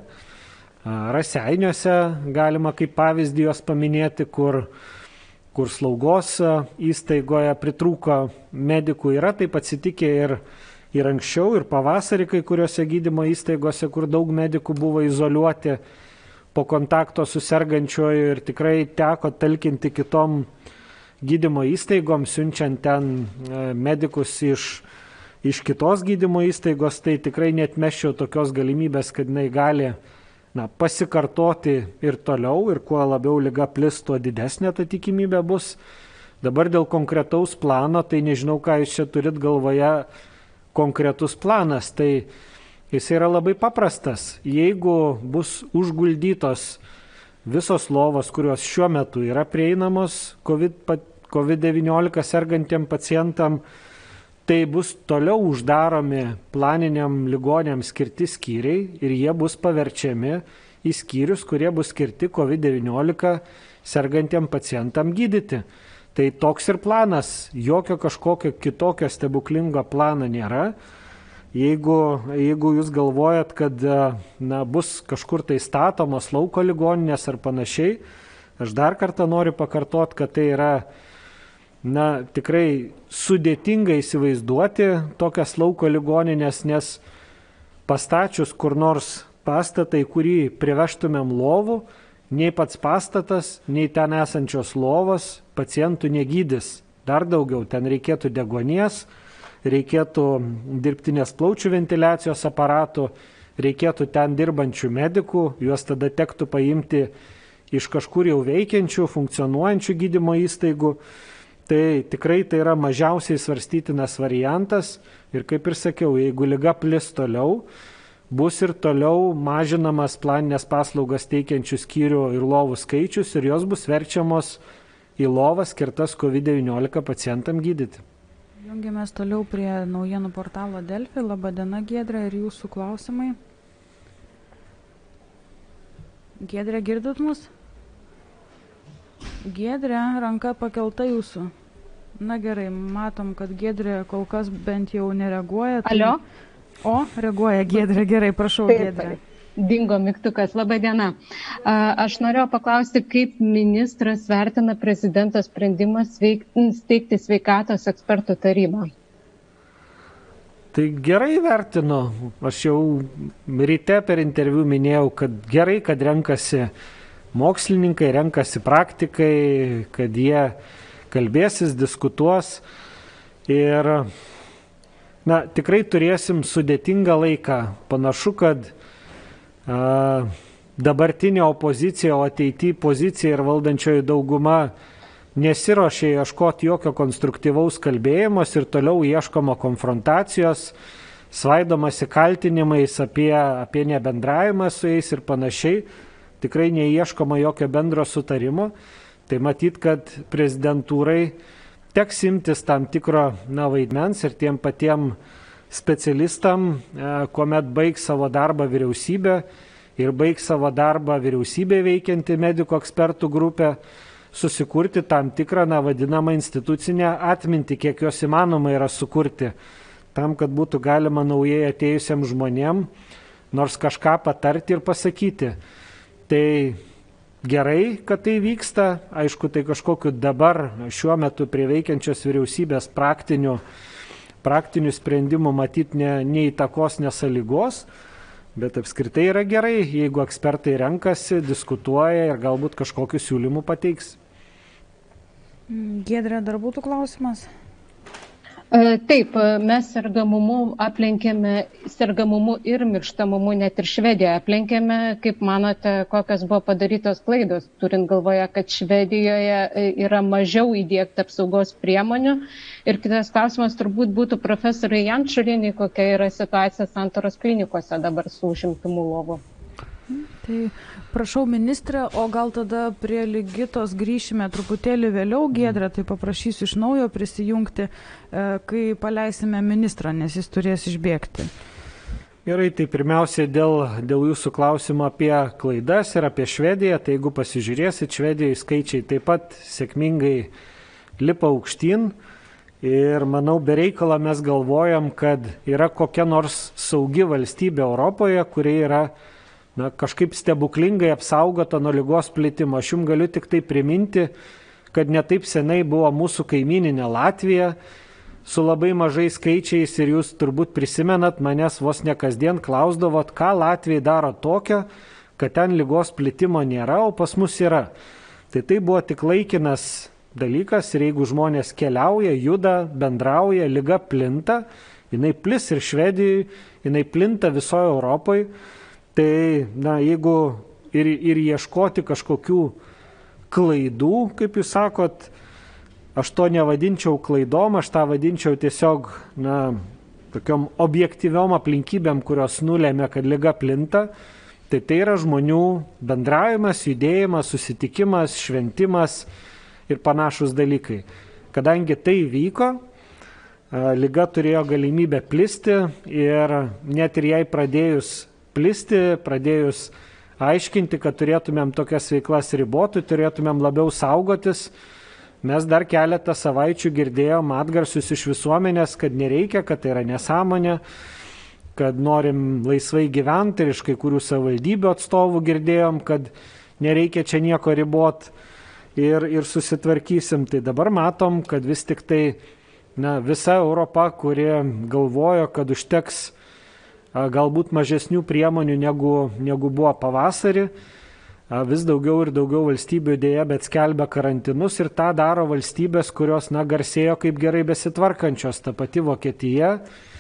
Raseiniuose galima kaip pavyzdį jos paminėti, kur, kur slaugos įstaigoje pritrūko medikų. Yra taip atsitikę ir, ir anksčiau, ir pavasarį kai kuriuose gydymo įstaigose, kur daug medikų buvo izoliuoti po kontakto su sergančiuoju ir tikrai teko talkinti kitom gydymo įstaigom, siunčiant ten medikus iš, iš kitos gydymo įstaigos, tai tikrai neatmesčiau tokios galimybės, kad jinai gali na, pasikartoti ir toliau ir kuo labiau liga plis, tuo didesnė ta tikimybė bus. Dabar dėl konkretaus plano, tai nežinau, ką jūs čia turit galvoje konkretus planas, tai jis yra labai paprastas. Jeigu bus užguldytos visos lovos, kurios šiuo metu yra prieinamos COVID devyniolika sergantiem pacientam, tai bus toliau uždaromi planiniam ligonėms skirti skyriai ir jie bus paverčiami į skyrius, kurie bus skirti COVID devyniolika sergantiem pacientam gydyti. Tai toks ir planas, jokio kažkokio kitokio stebuklingo plano nėra. Jeigu, jeigu jūs galvojat, kad na, bus kažkur tai statomos lauko ligoninės ar panašiai, aš dar kartą noriu pakartoti, kad tai yra na, tikrai sudėtinga įsivaizduoti tokias lauko ligoninės, nes pastačius kur nors pastatą, į kurį privežtumėm lovų, nei pats pastatas, nei ten esančios lovos pacientų negydys. Dar daugiau, ten reikėtų deguonies, reikėtų dirbtinės plaučių ventiliacijos aparatų, reikėtų ten dirbančių medikų, juos tada tektų paimti iš kažkur jau veikiančių, funkcionuojančių gydymo įstaigų. Tai tikrai tai yra mažiausiai svarstytinas variantas ir kaip ir sakiau, jeigu liga plis toliau, bus ir toliau mažinamas planinės paslaugas teikiančių skyrių ir lovų skaičius ir jos bus verčiamos į lovas skirtas COVID devyniolika pacientam gydyti. Jungiamės toliau prie naujienų portalo Delfi. Labadiena, Giedrė, ir jūsų klausimai. Giedrė, girdit mus? Giedrė, ranka pakelta jūsų. Na gerai, matom, kad Giedrė kol kas bent jau nereaguoja. Tai... Alio? O, reaguoja Giedrė, gerai, prašau, taip, Giedrė. Taip. Dingo mygtukas. Labadiena. Aš norėjau paklausti, kaip ministras vertina prezidento sprendimą steigti sveikatos ekspertų tarybą. Tai gerai vertinu. Aš jau ryte per interviu minėjau, kad gerai, kad renkasi mokslininkai, renkasi praktikai, kad jie kalbėsis, diskutuos. Ir na, tikrai turėsim sudėtingą laiką. Panašu, kad dabartinė opozicija, o ateityje pozicija ir valdančioji dauguma nesiruošia ieškoti jokio konstruktyvaus kalbėjimas ir toliau ieškoma konfrontacijos, svaidomasi kaltinimais apie, apie nebendravimą su jais ir panašiai. Tikrai neieškoma jokio bendro sutarimo. Tai matyt, kad prezidentūrai teks imtis tam tikro na, vaidmens ir tiem patiem specialistam, kuomet baigs savo darbą vyriausybė ir baigs savo darbą vyriausybė veikianti medikų ekspertų grupė, susikurti tam tikrą, na, vadinamą institucinę atmintį, kiek jos įmanoma yra sukurti, tam, kad būtų galima naujai atėjusiems žmonėm nors kažką patarti ir pasakyti. Tai gerai, kad tai vyksta, aišku, tai kažkokiu dabar šiuo metu prie veikiančios vyriausybės praktinių praktinių sprendimų matyt ne, neįtakos, nesąlygos, Bet apskritai yra gerai, jeigu ekspertai renkasi, diskutuoja ir galbūt kažkokių siūlymų pateiks. Giedrė, dar būtų klausimas? Taip, mes sergamumu aplenkėme, sergamumu ir mirštamumu net ir Švediją aplenkėme. Kaip manote, kokios buvo padarytos klaidos, turint galvoje, kad Švedijoje yra mažiau įdiegta apsaugos priemonių? Ir kitas klausimas turbūt būtų profesoriai Jančurinai, kokia yra situacija Santaros klinikose dabar su užimtumu lovų. Tai prašau ministrė, o gal tada prie Ligitos grįšime truputėlį vėliau, Giedrė, tai paprašysiu iš naujo prisijungti, kai paleisime ministrą, nes jis turės išbėgti. Gerai, tai pirmiausia dėl, dėl jūsų klausimo apie klaidas ir apie Švediją, tai jeigu pasižiūrėsit, Švedijoje skaičiai taip pat sėkmingai lipa aukštyn ir manau, be reikalo mes galvojam, kad yra kokia nors saugi valstybė Europoje, kuri yra na, kažkaip stebuklingai apsaugota nuo ligos plitimo. Aš jums galiu tik tai priminti, kad netaip senai buvo mūsų kaimyninė Latvija su labai mažais skaičiais ir jūs turbūt prisimenat, manęs vos ne kasdien klausdavot, ką Latvijai daro tokio, kad ten ligos plitimo nėra, o pas mus yra. Tai tai buvo tik laikinas dalykas ir jeigu žmonės keliauja, juda, bendrauja, liga plinta, jinai plis ir Švedijoje, jinai plinta visoje Europoje. Tai, na, jeigu ir, ir ieškoti kažkokių klaidų, kaip jūs sakot, aš to nevadinčiau klaidom, aš tą vadinčiau tiesiog, na, tokiom objektyviom aplinkybėm, kurios nulėmė, kad liga plinta, tai tai yra žmonių bendravimas, judėjimas, susitikimas, šventimas ir panašus dalykai. Kadangi tai vyko, liga turėjo galimybę plisti ir net ir jai pradėjus plisti, pradėjus aiškinti, kad turėtumėm tokias veiklas ribotų, turėtumėm labiau saugotis. Mes dar keletą savaičių girdėjom atgarsius iš visuomenės, kad nereikia, kad tai yra nesąmonė, kad norim laisvai gyventi ir iš kai kurių savivaldybių atstovų girdėjom, kad nereikia čia nieko ribot ir, ir susitvarkysim. Tai dabar matom, kad vis tik tai na, visa Europa, kuri galvojo, kad užteks galbūt mažesnių priemonių negu, negu buvo pavasarį. Vis daugiau ir daugiau valstybių dėja, bet skelbia karantinus ir tą daro valstybės, kurios na, garsėjo kaip gerai besitvarkančios, ta pati Vokietija.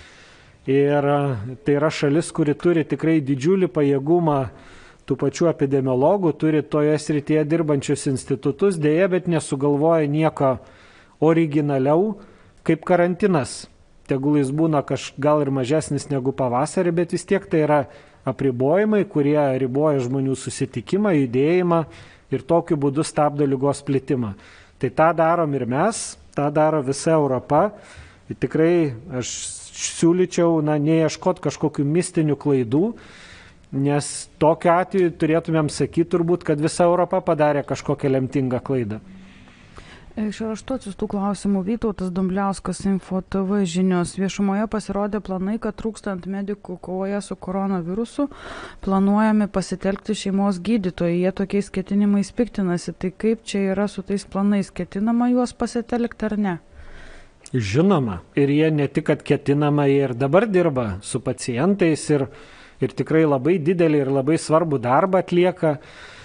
Ir tai yra šalis, kuri turi tikrai didžiulį pajėgumą tų pačių epidemiologų, turi toje srityje dirbančius institutus, dėja, bet nesugalvoja nieko originaliau kaip karantinas. Tegul jis būna kaž, gal ir mažesnis negu pavasarį, bet vis tiek tai yra apribojimai, kurie riboja žmonių susitikimą, judėjimą ir tokiu būdu stabdo ligos plitimą. Tai tą darom ir mes, tą daro visa Europa. Ir tikrai aš siūlyčiau na, neieškoti kažkokių mistinių klaidų, nes tokiu atveju turėtumėm sakyti turbūt, kad visa Europa padarė kažkokią lemtingą klaidą. Iš raštų atsiųstų klausimų Vytautas Dumbliauskas, Info T V žinios. Viešumoje pasirodė planai, kad trūkstant medikų kovoje su koronavirusu planuojami pasitelkti šeimos gydytojai. Jie tokiais ketinimais piktinasi. Tai kaip čia yra su tais planais? Ketinama juos pasitelkti ar ne? Žinoma. Ir jie ne tik, kad ketinama, jie ir dabar dirba su pacientais ir, ir tikrai labai didelį ir labai svarbų darbą atlieka.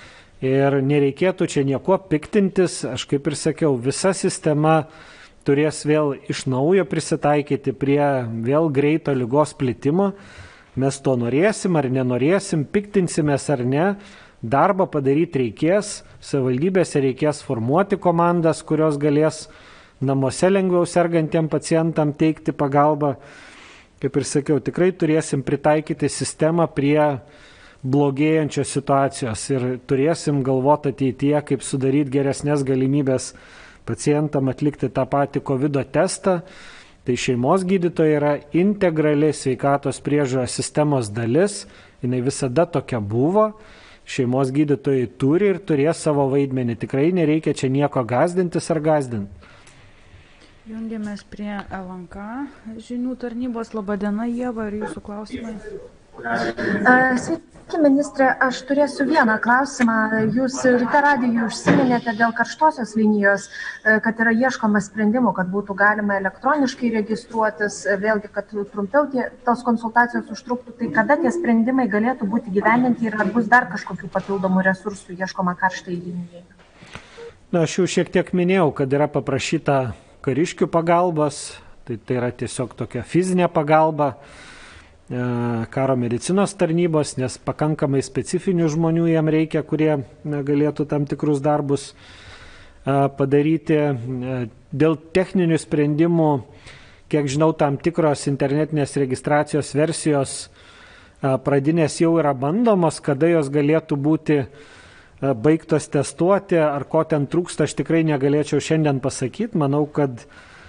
Ir nereikėtų čia nieko piktintis, aš kaip ir sakiau, visa sistema turės vėl iš naujo prisitaikyti prie vėl greito ligos plitimo. Mes to norėsim ar nenorėsim, piktinsimės ar ne, darbą padaryti reikės, savivaldybėse reikės formuoti komandas, kurios galės namuose lengviau sergantiem pacientam teikti pagalbą. Kaip ir sakiau, tikrai turėsim pritaikyti sistemą prie blogėjančios situacijos ir turėsim galvoti ateityje, kaip sudaryti geresnės galimybės pacientam atlikti tą patį COVID testą. Tai šeimos gydytojai yra integrali sveikatos priežiūros sistemos dalis, jinai visada tokia buvo. Šeimos gydytojai turi ir turės savo vaidmenį. Tikrai nereikia čia nieko gąsdintis ar gąsdinti. Jungiamės prie L N K žinių tarnybos. Labadiena, Ieva, ir jūsų klausimai. Sveiki, ministrė, aš turėsiu vieną klausimą. Jūs ryte radijuj užsiminėte dėl karštosios linijos, kad yra ieškoma sprendimų, kad būtų galima elektroniškai registruotis, vėlgi, kad trumpiau tie, tos konsultacijos užtruktų. Tai kada tie sprendimai galėtų būti gyvendinti ir ar bus dar kažkokių papildomų resursų ieškoma karštai linijai? Na, aš jau šiek tiek minėjau, kad yra paprašyta kariškių pagalbos, tai, tai yra tiesiog tokia fizinė pagalba karo medicinos tarnybos, nes pakankamai specifinių žmonių jam reikia, kurie na, galėtų tam tikrus darbus a, padaryti. Dėl techninių sprendimų, kiek žinau, tam tikros internetinės registracijos versijos a, pradinės jau yra bandomos, kada jos galėtų būti a, baigtos testuoti, ar ko ten trūksta, aš tikrai negalėčiau šiandien pasakyti. Manau, kad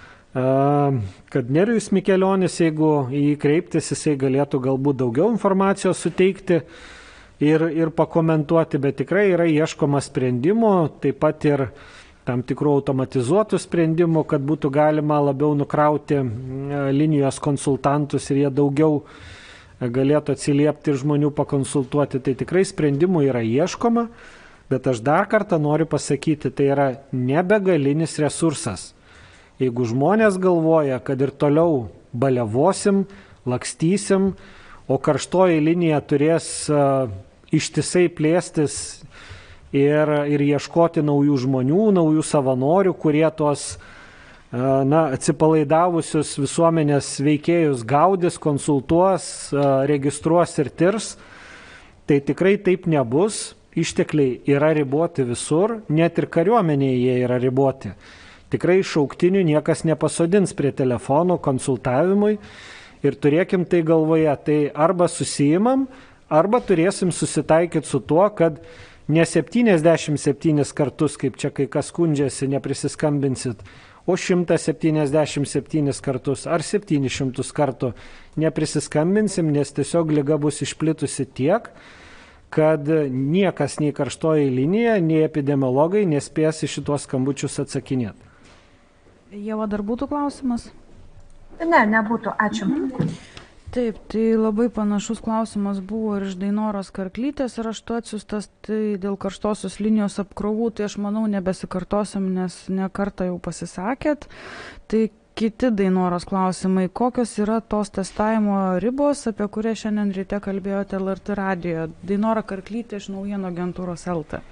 kad Nerijus Mikelionis, jeigu į jį kreiptis, jisai galėtų galbūt daugiau informacijos suteikti ir, ir pakomentuoti, bet tikrai yra ieškoma sprendimų, taip pat ir tam tikrų automatizuotų sprendimų, kad būtų galima labiau nukrauti linijos konsultantus ir jie daugiau galėtų atsiliepti ir žmonių pakonsultuoti. Tai tikrai sprendimų yra ieškoma, bet aš dar kartą noriu pasakyti, tai yra nebegalinis resursas. Jeigu žmonės galvoja, kad ir toliau baliavosim, lakstysim, o karštoji linija turės uh, ištisai plėstis ir, ir ieškoti naujų žmonių, naujų savanorių, kurie tuos uh, na, atsipalaidavusius visuomenės veikėjus gaudys, konsultuos, uh, registruos ir tirs, tai tikrai taip nebus. Ištekliai yra riboti visur, net ir kariuomenėje jie yra riboti. Tikrai šauktinių niekas nepasodins prie telefonų konsultavimui ir turėkim tai galvoje, tai arba susijimam, arba turėsim susitaikyti su tuo, kad ne septyniasdešimt septynis kartus, kaip čia kai kas skundžiasi, neprisiskambinsit, o šimtas septyniasdešimt septynis kartus ar septynis šimtus kartų neprisiskambinsim, nes tiesiog liga bus išplitusi tiek, kad niekas nei karštoji linija, nei epidemiologai nespės į šitos skambučius atsakinėti. Ieva, dar būtų klausimas? Ne, nebūtų. Ačiū. Mhm. Taip, tai labai panašus klausimas buvo ir iš Dainoros Karklytės raštu atsiųstas, tai dėl karštosios linijos apkrovų, tai aš manau nebesikartosim, nes ne kartą jau pasisakėt. Tai kiti Dainoros klausimai, kokios yra tos testavimo ribos, apie kurią šiandien ryte kalbėjote L R T radijoje. Dainora Karklytė iš naujienų agentūros L T.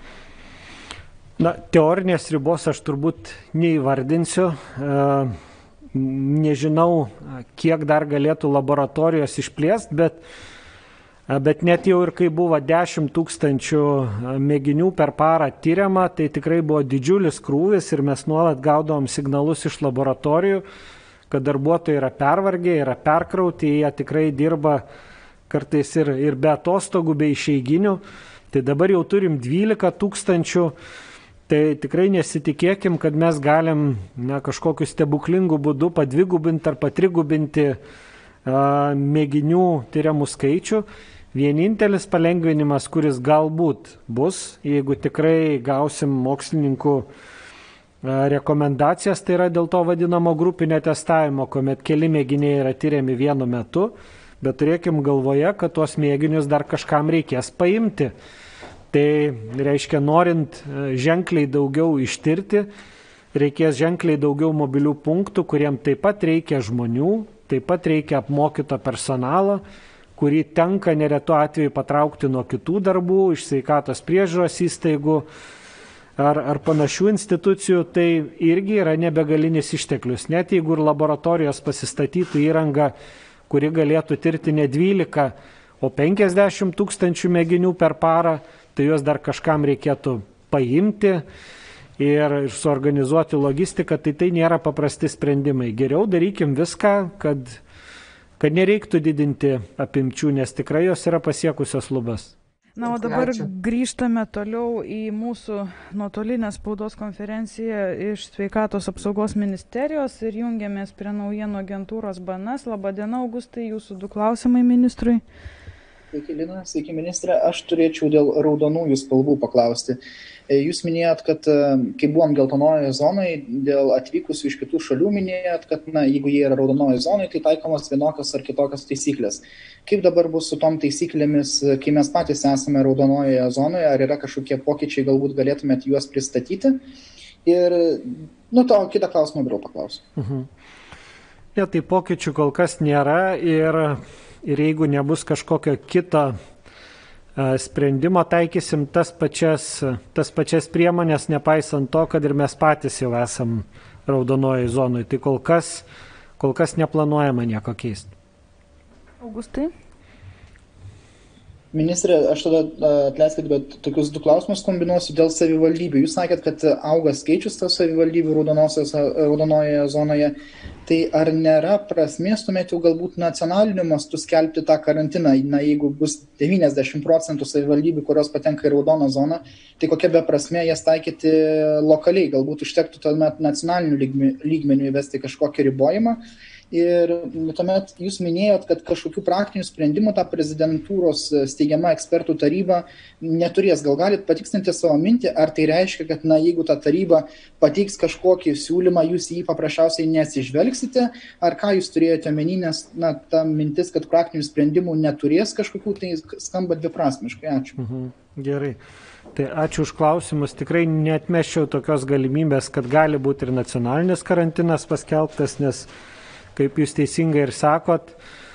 Na, teorinės ribos aš turbūt neįvardinsiu. Nežinau, kiek dar galėtų laboratorijos išplėsti, bet, bet net jau ir kai buvo dešimt tūkstančių mėginių per parą tyriama, tai tikrai buvo didžiulis krūvis ir mes nuolat gaudavom signalus iš laboratorijų, kad darbuotojai yra pervargę, yra perkrauti, jie tikrai dirba kartais ir, ir be atostogų, be išeiginių. Tai dabar jau turim dvylika tūkstančių. Tai tikrai nesitikėkim, kad mes galim na, kažkokiu stebuklingu būdu padvigubinti ar patrigubinti a, mėginių tyriamų skaičių. Vienintelis palengvinimas, kuris galbūt bus, jeigu tikrai gausim mokslininkų a, rekomendacijas, tai yra dėl to vadinamo grupinio testavimo, kuomet keli mėginiai yra tyriami vienu metu, bet turėkim galvoje, kad tuos mėginius dar kažkam reikės paimti. Tai reiškia, norint ženkliai daugiau ištirti, reikės ženkliai daugiau mobilių punktų, kuriem taip pat reikia žmonių, taip pat reikia apmokyto personalo, kurį tenka neretu atveju patraukti nuo kitų darbų, iš sveikatos priežiūros įstaigų ar, ar panašių institucijų, tai irgi yra nebegalinis išteklius. Net jeigu ir laboratorijos pasistatytų įrangą, kuri galėtų tirti ne dvylika, o penkiasdešimt tūkstančių mėginių per parą, tai juos dar kažkam reikėtų paimti ir, ir suorganizuoti logistiką, tai tai nėra paprasti sprendimai. Geriau darykim viską, kad, kad nereiktų didinti apimčių, nes tikrai jos yra pasiekusios lubas. Na, o dabar Ačiū. Grįžtame toliau į mūsų nuotolinę spaudos konferenciją iš Sveikatos apsaugos ministerijos ir jungiamės prie naujienų agentūros B N S. Labadiena, Augustai, jūsų du klausimai ministrui. Sveiki, Lina, sveiki, ministrė. Aš turėčiau dėl raudonųjų spalvų paklausti. Jūs minėjot, kad kai buvom geltonojoje zonoje, dėl atvykusių iš kitų šalių minėjot, kad na, jeigu jie yra raudonojoje zonoje, tai taikomos vienokios ar kitokios taisyklės. Kaip dabar bus su tom taisyklėmis, kai mes patys esame raudonojoje zonoje, ar yra kažkokie pokyčiai, galbūt galėtumėt juos pristatyti? Ir, nu, to kitą klausimą vėliau paklausiu. Mhm. Ja, tai pokyčių kol kas nėra ir, ir jeigu nebus kažkokio kito sprendimo, taikysim tas pačias, tas pačias priemonės, nepaisant to, kad ir mes patys jau esam raudonojoje zonoje. Tai kol kas, kol kas neplanuojama nieko keisti. Augustai? Ministrė, aš tada atleiskit, bet tokius du klausimus kombinuosiu dėl savivaldybių. Jūs sakėt, kad auga skaičius tas savivaldybių raudonojoje zonoje. Tai ar nėra prasmės tuomet jau galbūt nacionaliniu mastu skelbti tą karantiną? Na, jeigu bus devyniasdešimt procentų savivaldybių, kurios patenka į raudoną zoną, tai kokia be prasmė jas taikyti lokaliai? Galbūt užtektų tuomet nacionaliniu lygmeniu įvesti kažkokį ribojimą. Ir tuomet jūs minėjot, kad kažkokių praktinių sprendimų ta prezidentūros steigiama ekspertų taryba neturės. Gal galit patikslinti savo mintį, ar tai reiškia, kad na, jeigu ta taryba pateiks kažkokį siūlymą, jūs jį paprasčiausiai nesižvelgsite, ar ką jūs turėjote omeny, nes na, ta mintis, kad praktinių sprendimų neturės kažkokių, tai skamba dviprasmiškai. Ačiū. Mhm. Gerai. Tai ačiū už klausimus. Tikrai neatmesčiau tokios galimybės, kad gali būti ir nacionalinis karantinas paskelbtas, nes kaip jūs teisingai ir sakot,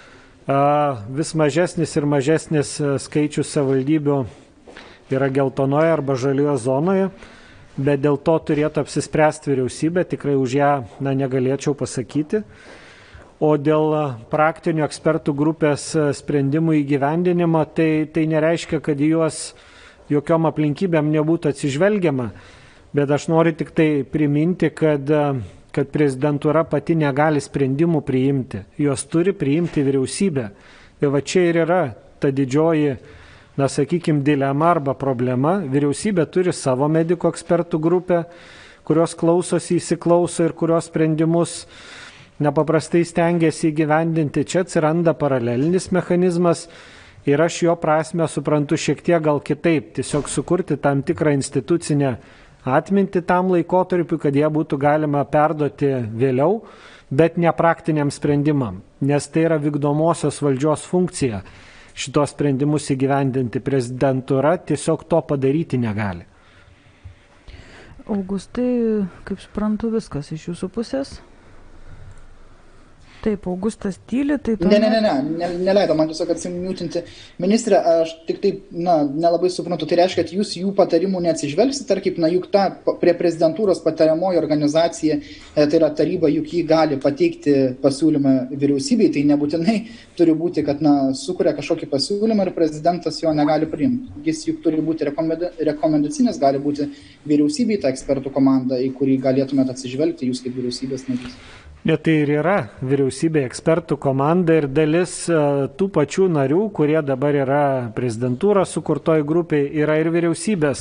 vis mažesnis ir mažesnis skaičius savivaldybių yra geltonoje arba žalioje zonoje, bet dėl to turėtų apsispręsti vyriausybė, tikrai už ją na, negalėčiau pasakyti. O dėl praktinių ekspertų grupės sprendimų įgyvendinimo, tai, tai nereiškia, kad į juos jokiom aplinkybėm nebūtų atsižvelgiama, bet aš noriu tik tai priminti, kad kad prezidentūra pati negali sprendimų priimti. Jos turi priimti vyriausybė. Ir va čia ir yra ta didžioji, na sakykime, dilema arba problema. Vyriausybė turi savo medikų ekspertų grupę, kurios klausosi, įsiklauso ir kurios sprendimus nepaprastai stengiasi įgyvendinti. Čia atsiranda paralelinis mechanizmas ir aš jo prasme suprantu šiek tiek gal kitaip. Tiesiog sukurti tam tikrą institucinę atminti tam laikotarpiu, kad ją būtų galima perduoti vėliau, bet ne praktiniam sprendimam, nes tai yra vykdomosios valdžios funkcija šitos sprendimus įgyvendinti. Prezidentūra tiesiog to padaryti negali. Augustai, kaip suprantu, viskas iš jūsų pusės? Taip, Augustas tyli, tai... Tuomet... Ne, ne, ne, ne, neleido man tiesiog atsimutinti. Ministrė, aš tik taip, na, nelabai suprantu, tai reiškia, kad jūs jų patarimų neatsižvelgsite, ar kaip, na, juk ta prie prezidentūros patariamoji organizacija, tai yra taryba, juk jį gali pateikti pasiūlymą vyriausybei, tai nebūtinai turi būti, kad, na, sukuria kažkokį pasiūlymą ir prezidentas jo negali priimti. Jis juk turi būti rekomendacinis, gali būti vyriausybei ta ekspertų komanda, į kurį galėtumėte atsižvelgti jūs kaip vyriausybės narys. Ne, tai ir yra vyriausybė ekspertų komanda ir dalis tų pačių narių, kurie dabar yra prezidentūros sukurtoj grupiai, yra ir vyriausybės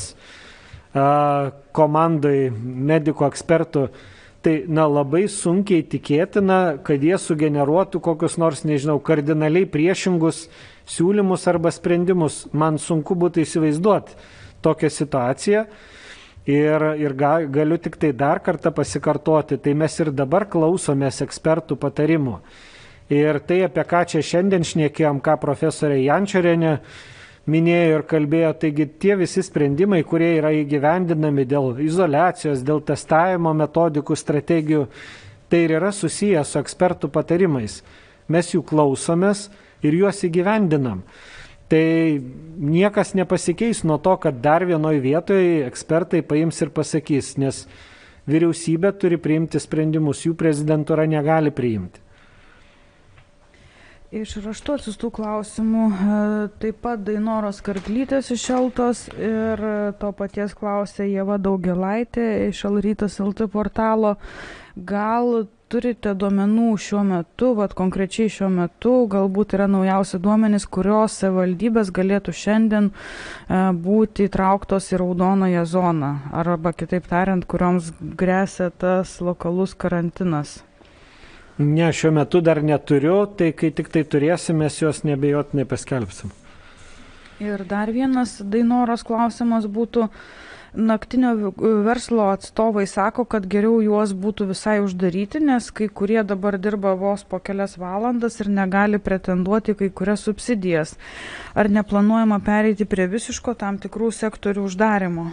komandai medikų ekspertų. Tai na, labai sunkiai tikėtina, kad jie sugeneruotų kokius nors, nežinau, kardinaliai priešingus siūlymus arba sprendimus. Man sunku būtų įsivaizduoti tokią situaciją. Ir, ir ga, galiu tik tai dar kartą pasikartoti, tai mes ir dabar klausomės ekspertų patarimų. Ir tai, apie ką čia šiandien šnekėjom, ką profesorė Jančorienė minėjo ir kalbėjo, taigi tie visi sprendimai, kurie yra įgyvendinami dėl izoliacijos, dėl testavimo metodikų, strategijų, tai ir yra susiję su ekspertų patarimais. Mes jų klausomės ir juos įgyvendinam. Tai niekas nepasikeis nuo to, kad dar vienoj vietoje ekspertai paims ir pasakys, nes vyriausybė turi priimti sprendimus, jų prezidentūra negali priimti. Iš raštų atsiųstų klausimų taip pat Dainoros Karklytės iš Eltos ir to paties klausė Ieva Daugėlaitė iš Elrytas L T portalo. Gal turite duomenų šiuo metu, vat konkrečiai šiuo metu, galbūt yra naujausi duomenys, kurios savivaldybės galėtų šiandien būti įtrauktos į raudonąją zoną, arba kitaip tariant, kurioms gresia tas lokalus karantinas? Ne, šiuo metu dar neturiu, tai kai tik tai turėsim, mes juos neabejotinai paskelbsim. Ir dar vienas Dainoros klausimas būtų, naktinio verslo atstovai sako, kad geriau juos būtų visai uždaryti, nes kai kurie dabar dirba vos po kelias valandas ir negali pretenduoti kai kurias subsidijas. Ar neplanuojama pereiti prie visiško tam tikrų sektorių uždarimo?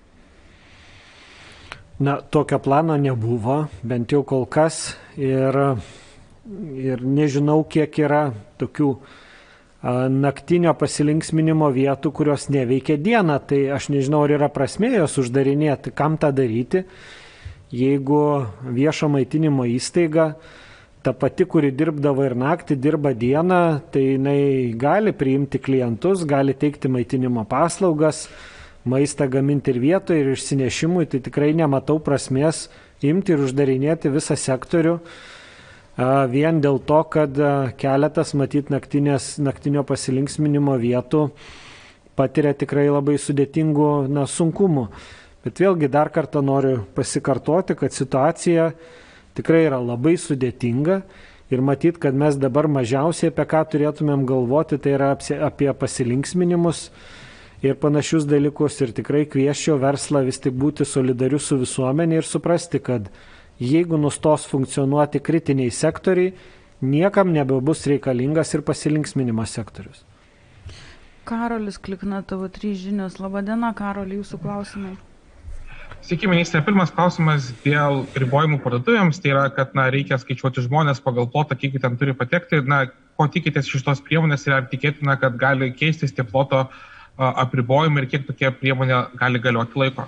Na, tokio plano nebuvo, bent jau kol kas. Ir, ir nežinau, kiek yra tokių naktinio pasilinksminimo vietų, kurios neveikia dieną, tai aš nežinau, ar yra prasmė jos uždarinėti, kam tą daryti, jeigu viešo maitinimo įstaiga, ta pati, kuri dirbdavo ir naktį, dirba dieną, tai jinai gali priimti klientus, gali teikti maitinimo paslaugas, maistą gaminti ir vietoje, ir išsinešimui, tai tikrai nematau prasmės imti ir uždarinėti visą sektorių, vien dėl to, kad keletas matyt naktinės, naktinio pasilinksminimo vietų patiria tikrai labai sudėtingų na, sunkumų. Bet vėlgi dar kartą noriu pasikartoti, kad situacija tikrai yra labai sudėtinga ir matyt, kad mes dabar mažiausiai apie ką turėtumėm galvoti, tai yra apie pasilinksminimus ir panašius dalykus. Ir tikrai kviesčiau verslą vis tik būti solidariu su visuomenė ir suprasti, kad jeigu nustos funkcionuoti kritiniai sektoriai, niekam nebebus reikalingas ir pasilinksminimo sektorius. Karolis Klikna, T V trys žinios. Labadiena, Karoli, jūsų klausimai. Sveiki, ministrė. Pirmas klausimas dėl ribojimų parduotuvėms. Tai yra, kad na, reikia skaičiuoti žmonės pagal plotą, kiek ten turi patekti. Na, ko tikitės iš tos priemonės ir ar tikėtina, kad gali keistis tie ploto apribojimai ir kiek tokia priemonė gali galioti laiko?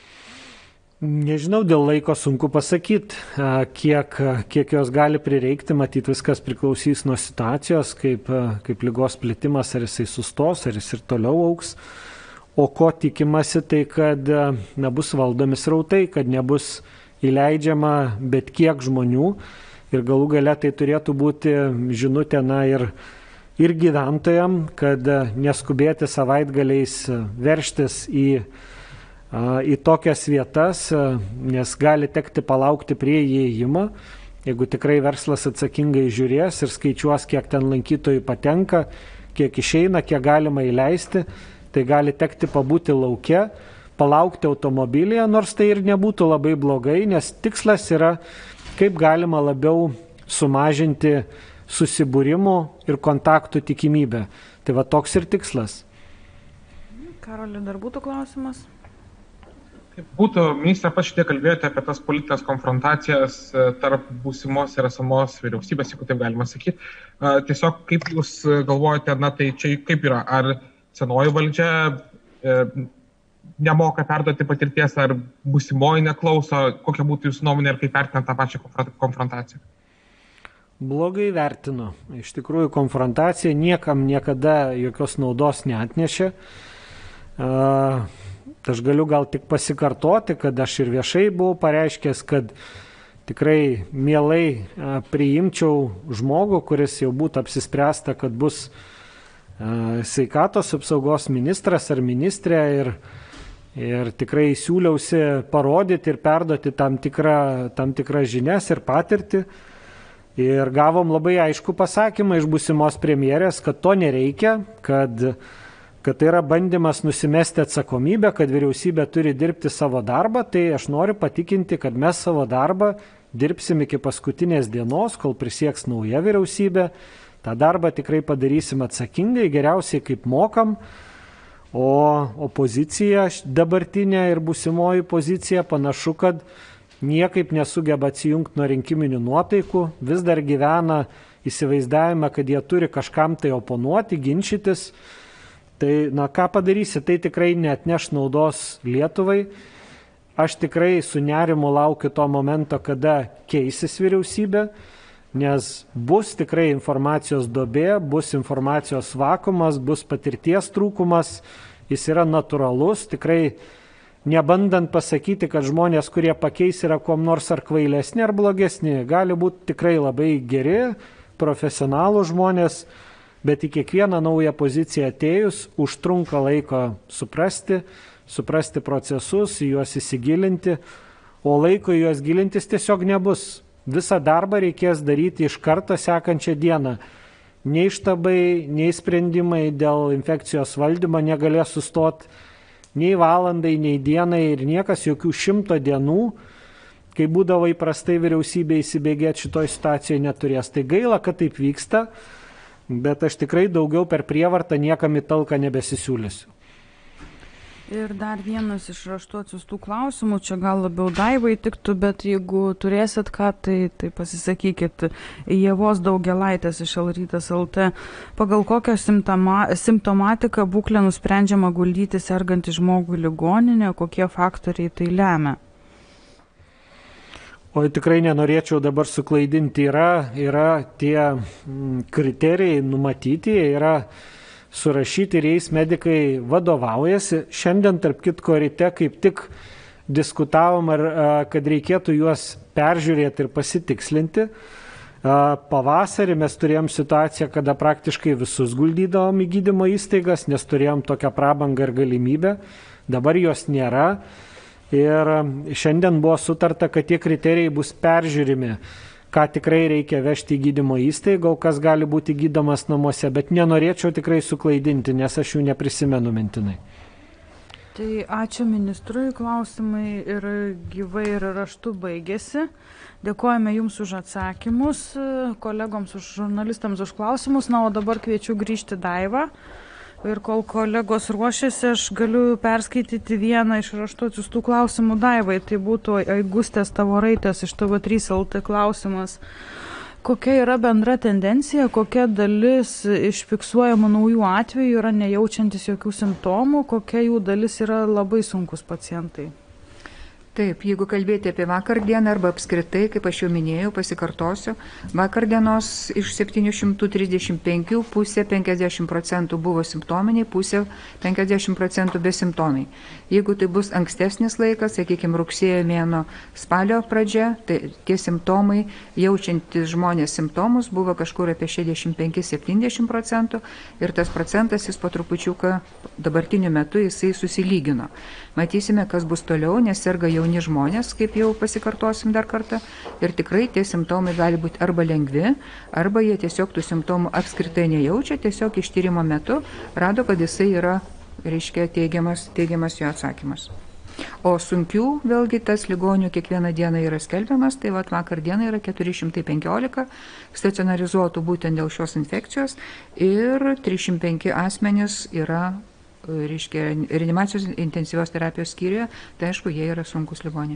Nežinau, dėl laiko sunku pasakyti, kiek, kiek jos gali prireikti, matyti viskas priklausys nuo situacijos, kaip, kaip ligos plitimas, ar jisai sustos, ar jis ir toliau augs. O ko tikimasi, tai kad na, bus valdomi srautai, kad nebus įleidžiama bet kiek žmonių ir galų gale tai turėtų būti žinutė na, ir, ir gyventojam, kad neskubėti savaitgaliais verštis į į tokias vietas, nes gali tekti palaukti prie įėjimo, jeigu tikrai verslas atsakingai žiūrės ir skaičiuos, kiek ten lankytojų patenka, kiek išeina, kiek galima įleisti, tai gali tekti pabūti lauke, palaukti automobilyje, nors tai ir nebūtų labai blogai, nes tikslas yra, kaip galima labiau sumažinti susibūrimų ir kontaktų tikimybę. Tai va toks ir tikslas. Karoli, dar būtų klausimas? Būtų, ministrė, pats šitie kalbėjote apie tas politinės konfrontacijas tarp būsimos ir esamos vyriausybės, jeigu taip galima sakyti. Tiesiog kaip jūs galvojate, na tai čia kaip yra, ar senoji valdžia e, nemoka perduoti patirties, ar būsimoji neklauso, kokia būtų jūsų nuomonė ir kaip vertina tą pačią konfrontaciją? Blogai vertinu. Iš tikrųjų, konfrontacija niekam niekada jokios naudos neatnešė. Uh, Aš galiu gal tik pasikartoti, kad aš ir viešai buvau pareiškęs, kad tikrai mielai priimčiau žmogų, kuris jau būtų apsispręsta, kad bus sveikatos apsaugos ministras ar ministrė ir, ir tikrai siūliausi parodyti ir perduoti tam tikrą, tam tikrą žinias ir patirtį. Ir gavom labai aišku pasakymą iš būsimos premjerės, kad to nereikia, kad kad tai yra bandymas nusimesti atsakomybę, kad vyriausybė turi dirbti savo darbą, tai aš noriu patikinti, kad mes savo darbą dirbsim iki paskutinės dienos, kol prisieks nauja vyriausybė. tą darbą tikrai padarysim atsakingai, geriausiai kaip mokam, o opozicija dabartinė ir būsimoji pozicija panašu, kad niekaip nesugeba atsijungti nuo rinkiminių nuotaikų, vis dar gyvena įsivaizdavimą, kad jie turi kažkam tai oponuoti, ginčytis. Tai, na, ką padarysi, tai tikrai neatneš naudos Lietuvai. Aš tikrai su nerimu laukiu to momento, kada keisis vyriausybė, nes bus tikrai informacijos duobė, bus informacijos vakuumas, bus patirties trūkumas, jis yra natūralus, tikrai nebandant pasakyti, kad žmonės, kurie pakeis, yra kuom nors ar kvailesni, ar blogesni, gali būti tikrai labai geri, profesionalų žmonės, bet į kiekvieną naują poziciją atėjus užtrunka laiko suprasti, suprasti procesus, į juos įsigilinti, o laiko į juos gilintis tiesiog nebus. Visą darbą reikės daryti iš karto sekančią dieną. nei štabai, nei sprendimai dėl infekcijos valdymo negalės sustoti nei valandai, nei dienai ir niekas jokių šimto dienų, kai būdavo įprastai vyriausybė įsibėgėti šitoj situacijoje neturės. Tai gaila, kad taip vyksta, bet aš tikrai daugiau per prievartą niekam į talką nebesisiūlysiu. Ir dar vienas iš raštų atsiųstų klausimų, čia gal labiau Daivai tiktų, bet jeigu turėsit ką, tai, tai pasisakykit. Ievos Daugėlaitės iš Lrytas L T. Pagal kokią simptoma, simptomatiką būklę nusprendžiama guldyti sergantį žmogų į ligoninę, kokie faktoriai tai lemia? O tikrai nenorėčiau dabar suklaidinti, yra, yra tie kriterijai numatyti, yra surašyti ir jais medikai vadovaujasi. Šiandien, tarp kitko, ryte kaip tik diskutavom, ar, kad reikėtų juos peržiūrėti ir pasitikslinti. Pavasarį mes turėjom situaciją, kada praktiškai visus guldydavom į gydymo įstaigas, nes turėjom tokią prabangą ir galimybę. Dabar jos nėra. Ir šiandien buvo sutarta, kad tie kriterijai bus peržiūrimi, ką tikrai reikia vežti į gydymo įstaigą, kas gali būti gydomas namuose, bet nenorėčiau tikrai suklaidinti, nes aš jų neprisimenu mintinai. Tai ačiū ministrui, klausimai ir gyvai ir raštu baigėsi. Dėkojame Jums už atsakymus, kolegoms, už žurnalistams už klausimus, na, o dabar kviečiu grįžti Daivą. Ir kol kolegos ruošiasi, aš galiu perskaityti vieną iš raštų atsiųstų klausimų Daivai. Tai būtų Aigustės Tavoraitės iš T V trys L T klausimas. Kokia yra bendra tendencija, kokia dalis iš fiksuojamų naujų atvejų yra nejaučiantis jokių simptomų, kokia jų dalis yra labai sunkus pacientai? Taip, jeigu kalbėti apie vakar dieną arba apskritai, kaip aš jau minėjau, pasikartosiu, vakar dienos iš septynių šimtų trisdešimt penkių pusė penkiasdešimt procentų buvo simptominiai, pusė penkiasdešimt procentų besimptomiai. Jeigu tai bus ankstesnis laikas, sakykime, rugsėjo mėno spalio pradžia, tai tie simptomai, jaučiantys žmonės simptomus, buvo kažkur apie šešiasdešimt penki septyniasdešimt procentų ir tas procentas jis po trupučiuką dabartiniu metu jisai susilygino. Matysime, kas bus toliau, nes serga jauni žmonės, kaip jau pasikartosim dar kartą, ir tikrai tie simptomai gali būti arba lengvi, arba jie tiesiog tų simptomų apskritai nejaučia, tiesiog ištyrimo metu rado, kad jisai yra, reiškia, teigiamas, teigiamas jo atsakymas. O sunkių, vėlgi, tas ligonių kiekvieną dieną yra skelbiamas, tai vat vakar dieną yra keturi šimtai penkiolika stacionarizuotų būtent dėl šios infekcijos ir trisdešimt penki asmenys yra, reiškia, reanimacijos intensyvios terapijos skyriuje, tai aišku, jie yra sunkus ligoniai.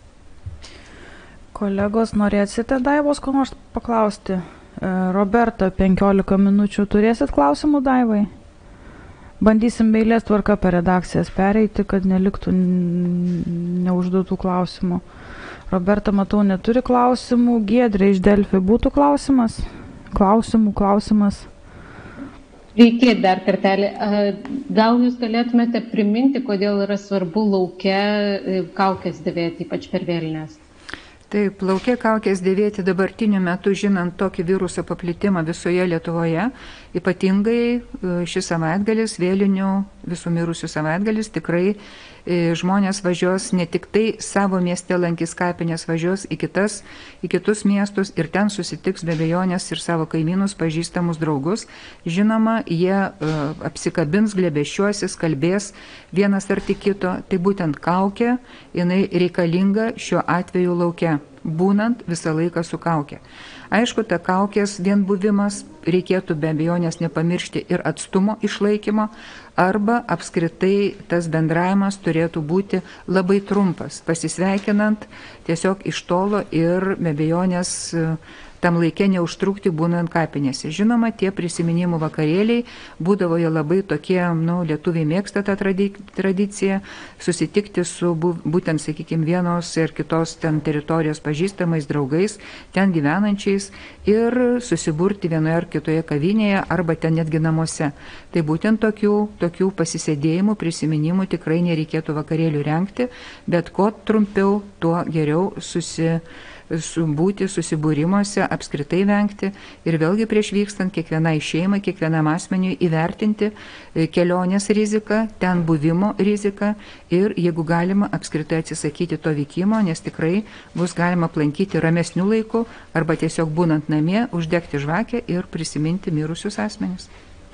Kolegos, norėsite Daivos ko nors paklausti? Roberta, penkiolika minučių. Turėsit klausimų Daivai? Bandysim eilės tvarka per redakcijas pereiti, kad neliktų neužduotų klausimų. Roberta, matau, neturi klausimų. Giedrė iš Delfi, būtų klausimas? Klausimų, klausimas. Sveiki dar kartelį. Gal jūs galėtumėte priminti, kodėl yra svarbu lauke kaukės dėvėti, ypač per vėlines? Taip, lauke kaukės dėvėti dabartiniu metu, žinant tokį viruso paplitimą visoje Lietuvoje, ypatingai šis savaitgalis, vėlinių visų mirusių savaitgalis, tikrai žmonės važiuos ne tik tai savo mieste lankys kapinės, važiuos į, kitas, į kitus miestus ir ten susitiks be abejonės ir savo kaimynus, pažįstamus draugus. Žinoma, jie uh, apsikabins, glėbesčiuosis, kalbės vienas ar tik kito. Tai būtent kaukė, jinai reikalinga šiuo atveju lauke, būnant visą laiką su kaukė. Aišku, ta kaukės vien buvimas, reikėtų be abejonės nepamiršti ir atstumo išlaikymo, arba apskritai tas bendravimas turėtų būti labai trumpas, pasisveikinant tiesiog iš tolo ir be abejonės tam laikė neužtrukti būnant kapinėse. Žinoma, tie prisiminimų vakarėliai būdavo jie labai tokie, nu, lietuviai mėgsta tą tradiciją, susitikti su būtent, sakykime, vienos ir kitos ten teritorijos pažįstamais draugais, ten gyvenančiais ir susiburti vienoje ar kitoje kavinėje arba ten netgi namuose. Tai būtent tokių, tokių pasisėdėjimų, prisiminimų tikrai nereikėtų vakarėlių rengti, bet kuo trumpiau, tuo geriau susi būti susibūrimuose, apskritai vengti ir vėlgi prieš vykstant kiekvienai šeimai, kiekvienam asmeniui įvertinti kelionės riziką, ten buvimo riziką ir jeigu galima apskritai atsisakyti to vykimo, nes tikrai bus galima aplankyti ramesnių laikų arba tiesiog būnant namie, uždegti žvakę ir prisiminti mirusius asmenis.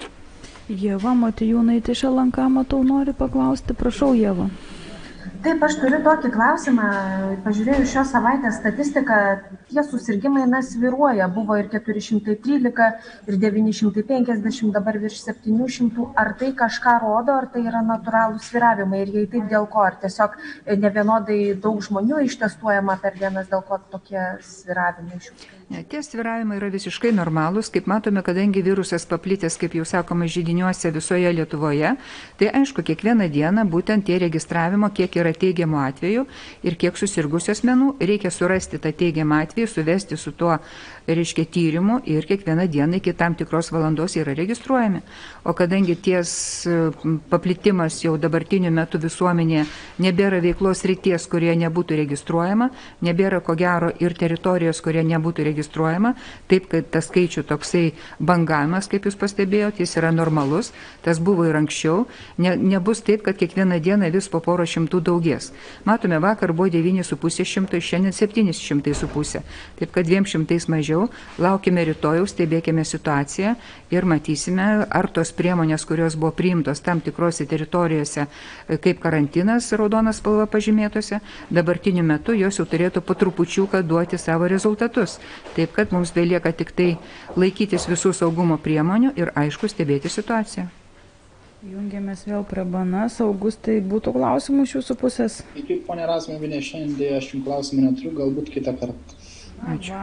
Ieva Matijūnaitė iš L N K, matau, nori paklausti. Prašau, Ieva. Taip, aš turiu tokį klausimą. Pažiūrėjau šios savaitės statistiką, tie susirgymai na svyruoja. Buvo ir keturi šimtai trylika, ir devyni šimtai penkiasdešimt, dabar virš septynių šimtų. Ar tai kažką rodo, ar tai yra natūralūs svyravimai? Ir jei taip, dėl ko? Ar tiesiog nevienodai daug žmonių ištestuojama per dienas, dėl ko tokie svyravimai šių? Ne, tie svyravimai yra visiškai normalūs. Kaip matome, kadangi virusas paplitęs, kaip jau sakoma, židiniuose visoje Lietuvoje, tai aišku, kiekvieną dieną būtent tie registravimo, kiek yra teigiamų atvejų ir kiek susirgusių asmenų, reikia surasti tą teigiamą atvejį, suvesti su tuo, reiškia, tyrimu ir kiekvieną dieną iki tam tikros valandos yra registruojami. O kadangi ties paplitimas jau dabartiniu metu visuomenėje nebėra veiklos ryties, kurie nebūtų registruojama, nebėra ko gero ir teritorijos, kurie nebūtų registruojama, taip kad tas skaičių toksai bangavimas, kaip jūs pastebėjote, jis yra normalus, tas buvo ir anksčiau, ne, nebus taip, kad kiekvieną dieną vis po poro šimtų daugės. Matome, vakar buvo devyni su pusė šimto, šiandien septyni šimtai su pusė, taip kad dviem šimtais mažiau. Laukime rytojaus, stebėkime situaciją ir matysime, ar tos priemonės, kurios buvo priimtos tam tikrose teritorijose, kaip karantinas raudonas spalva pažymėtose, dabartiniu metu jos jau turėtų po trupučiuką duoti savo rezultatus. Taip kad mums belieka tik tai laikytis visų saugumo priemonių ir aišku stebėti situaciją. Jungiamės vėl prie B N S. Augustai, būtų klausimų iš jūsų pusės? Iki, ponia Razmuvienė, šiandien aš jums klausimų neturiu, galbūt kitą kartą. Ačiū.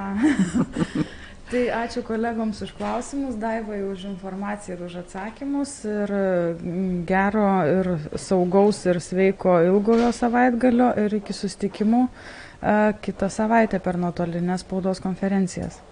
Tai ačiū kolegoms už klausimus, Daivai už informaciją ir už atsakymus ir gero ir saugaus ir sveiko ilgojo savaitgalio ir iki susitikimų kitą savaitę per nuotolinės spaudos konferencijas.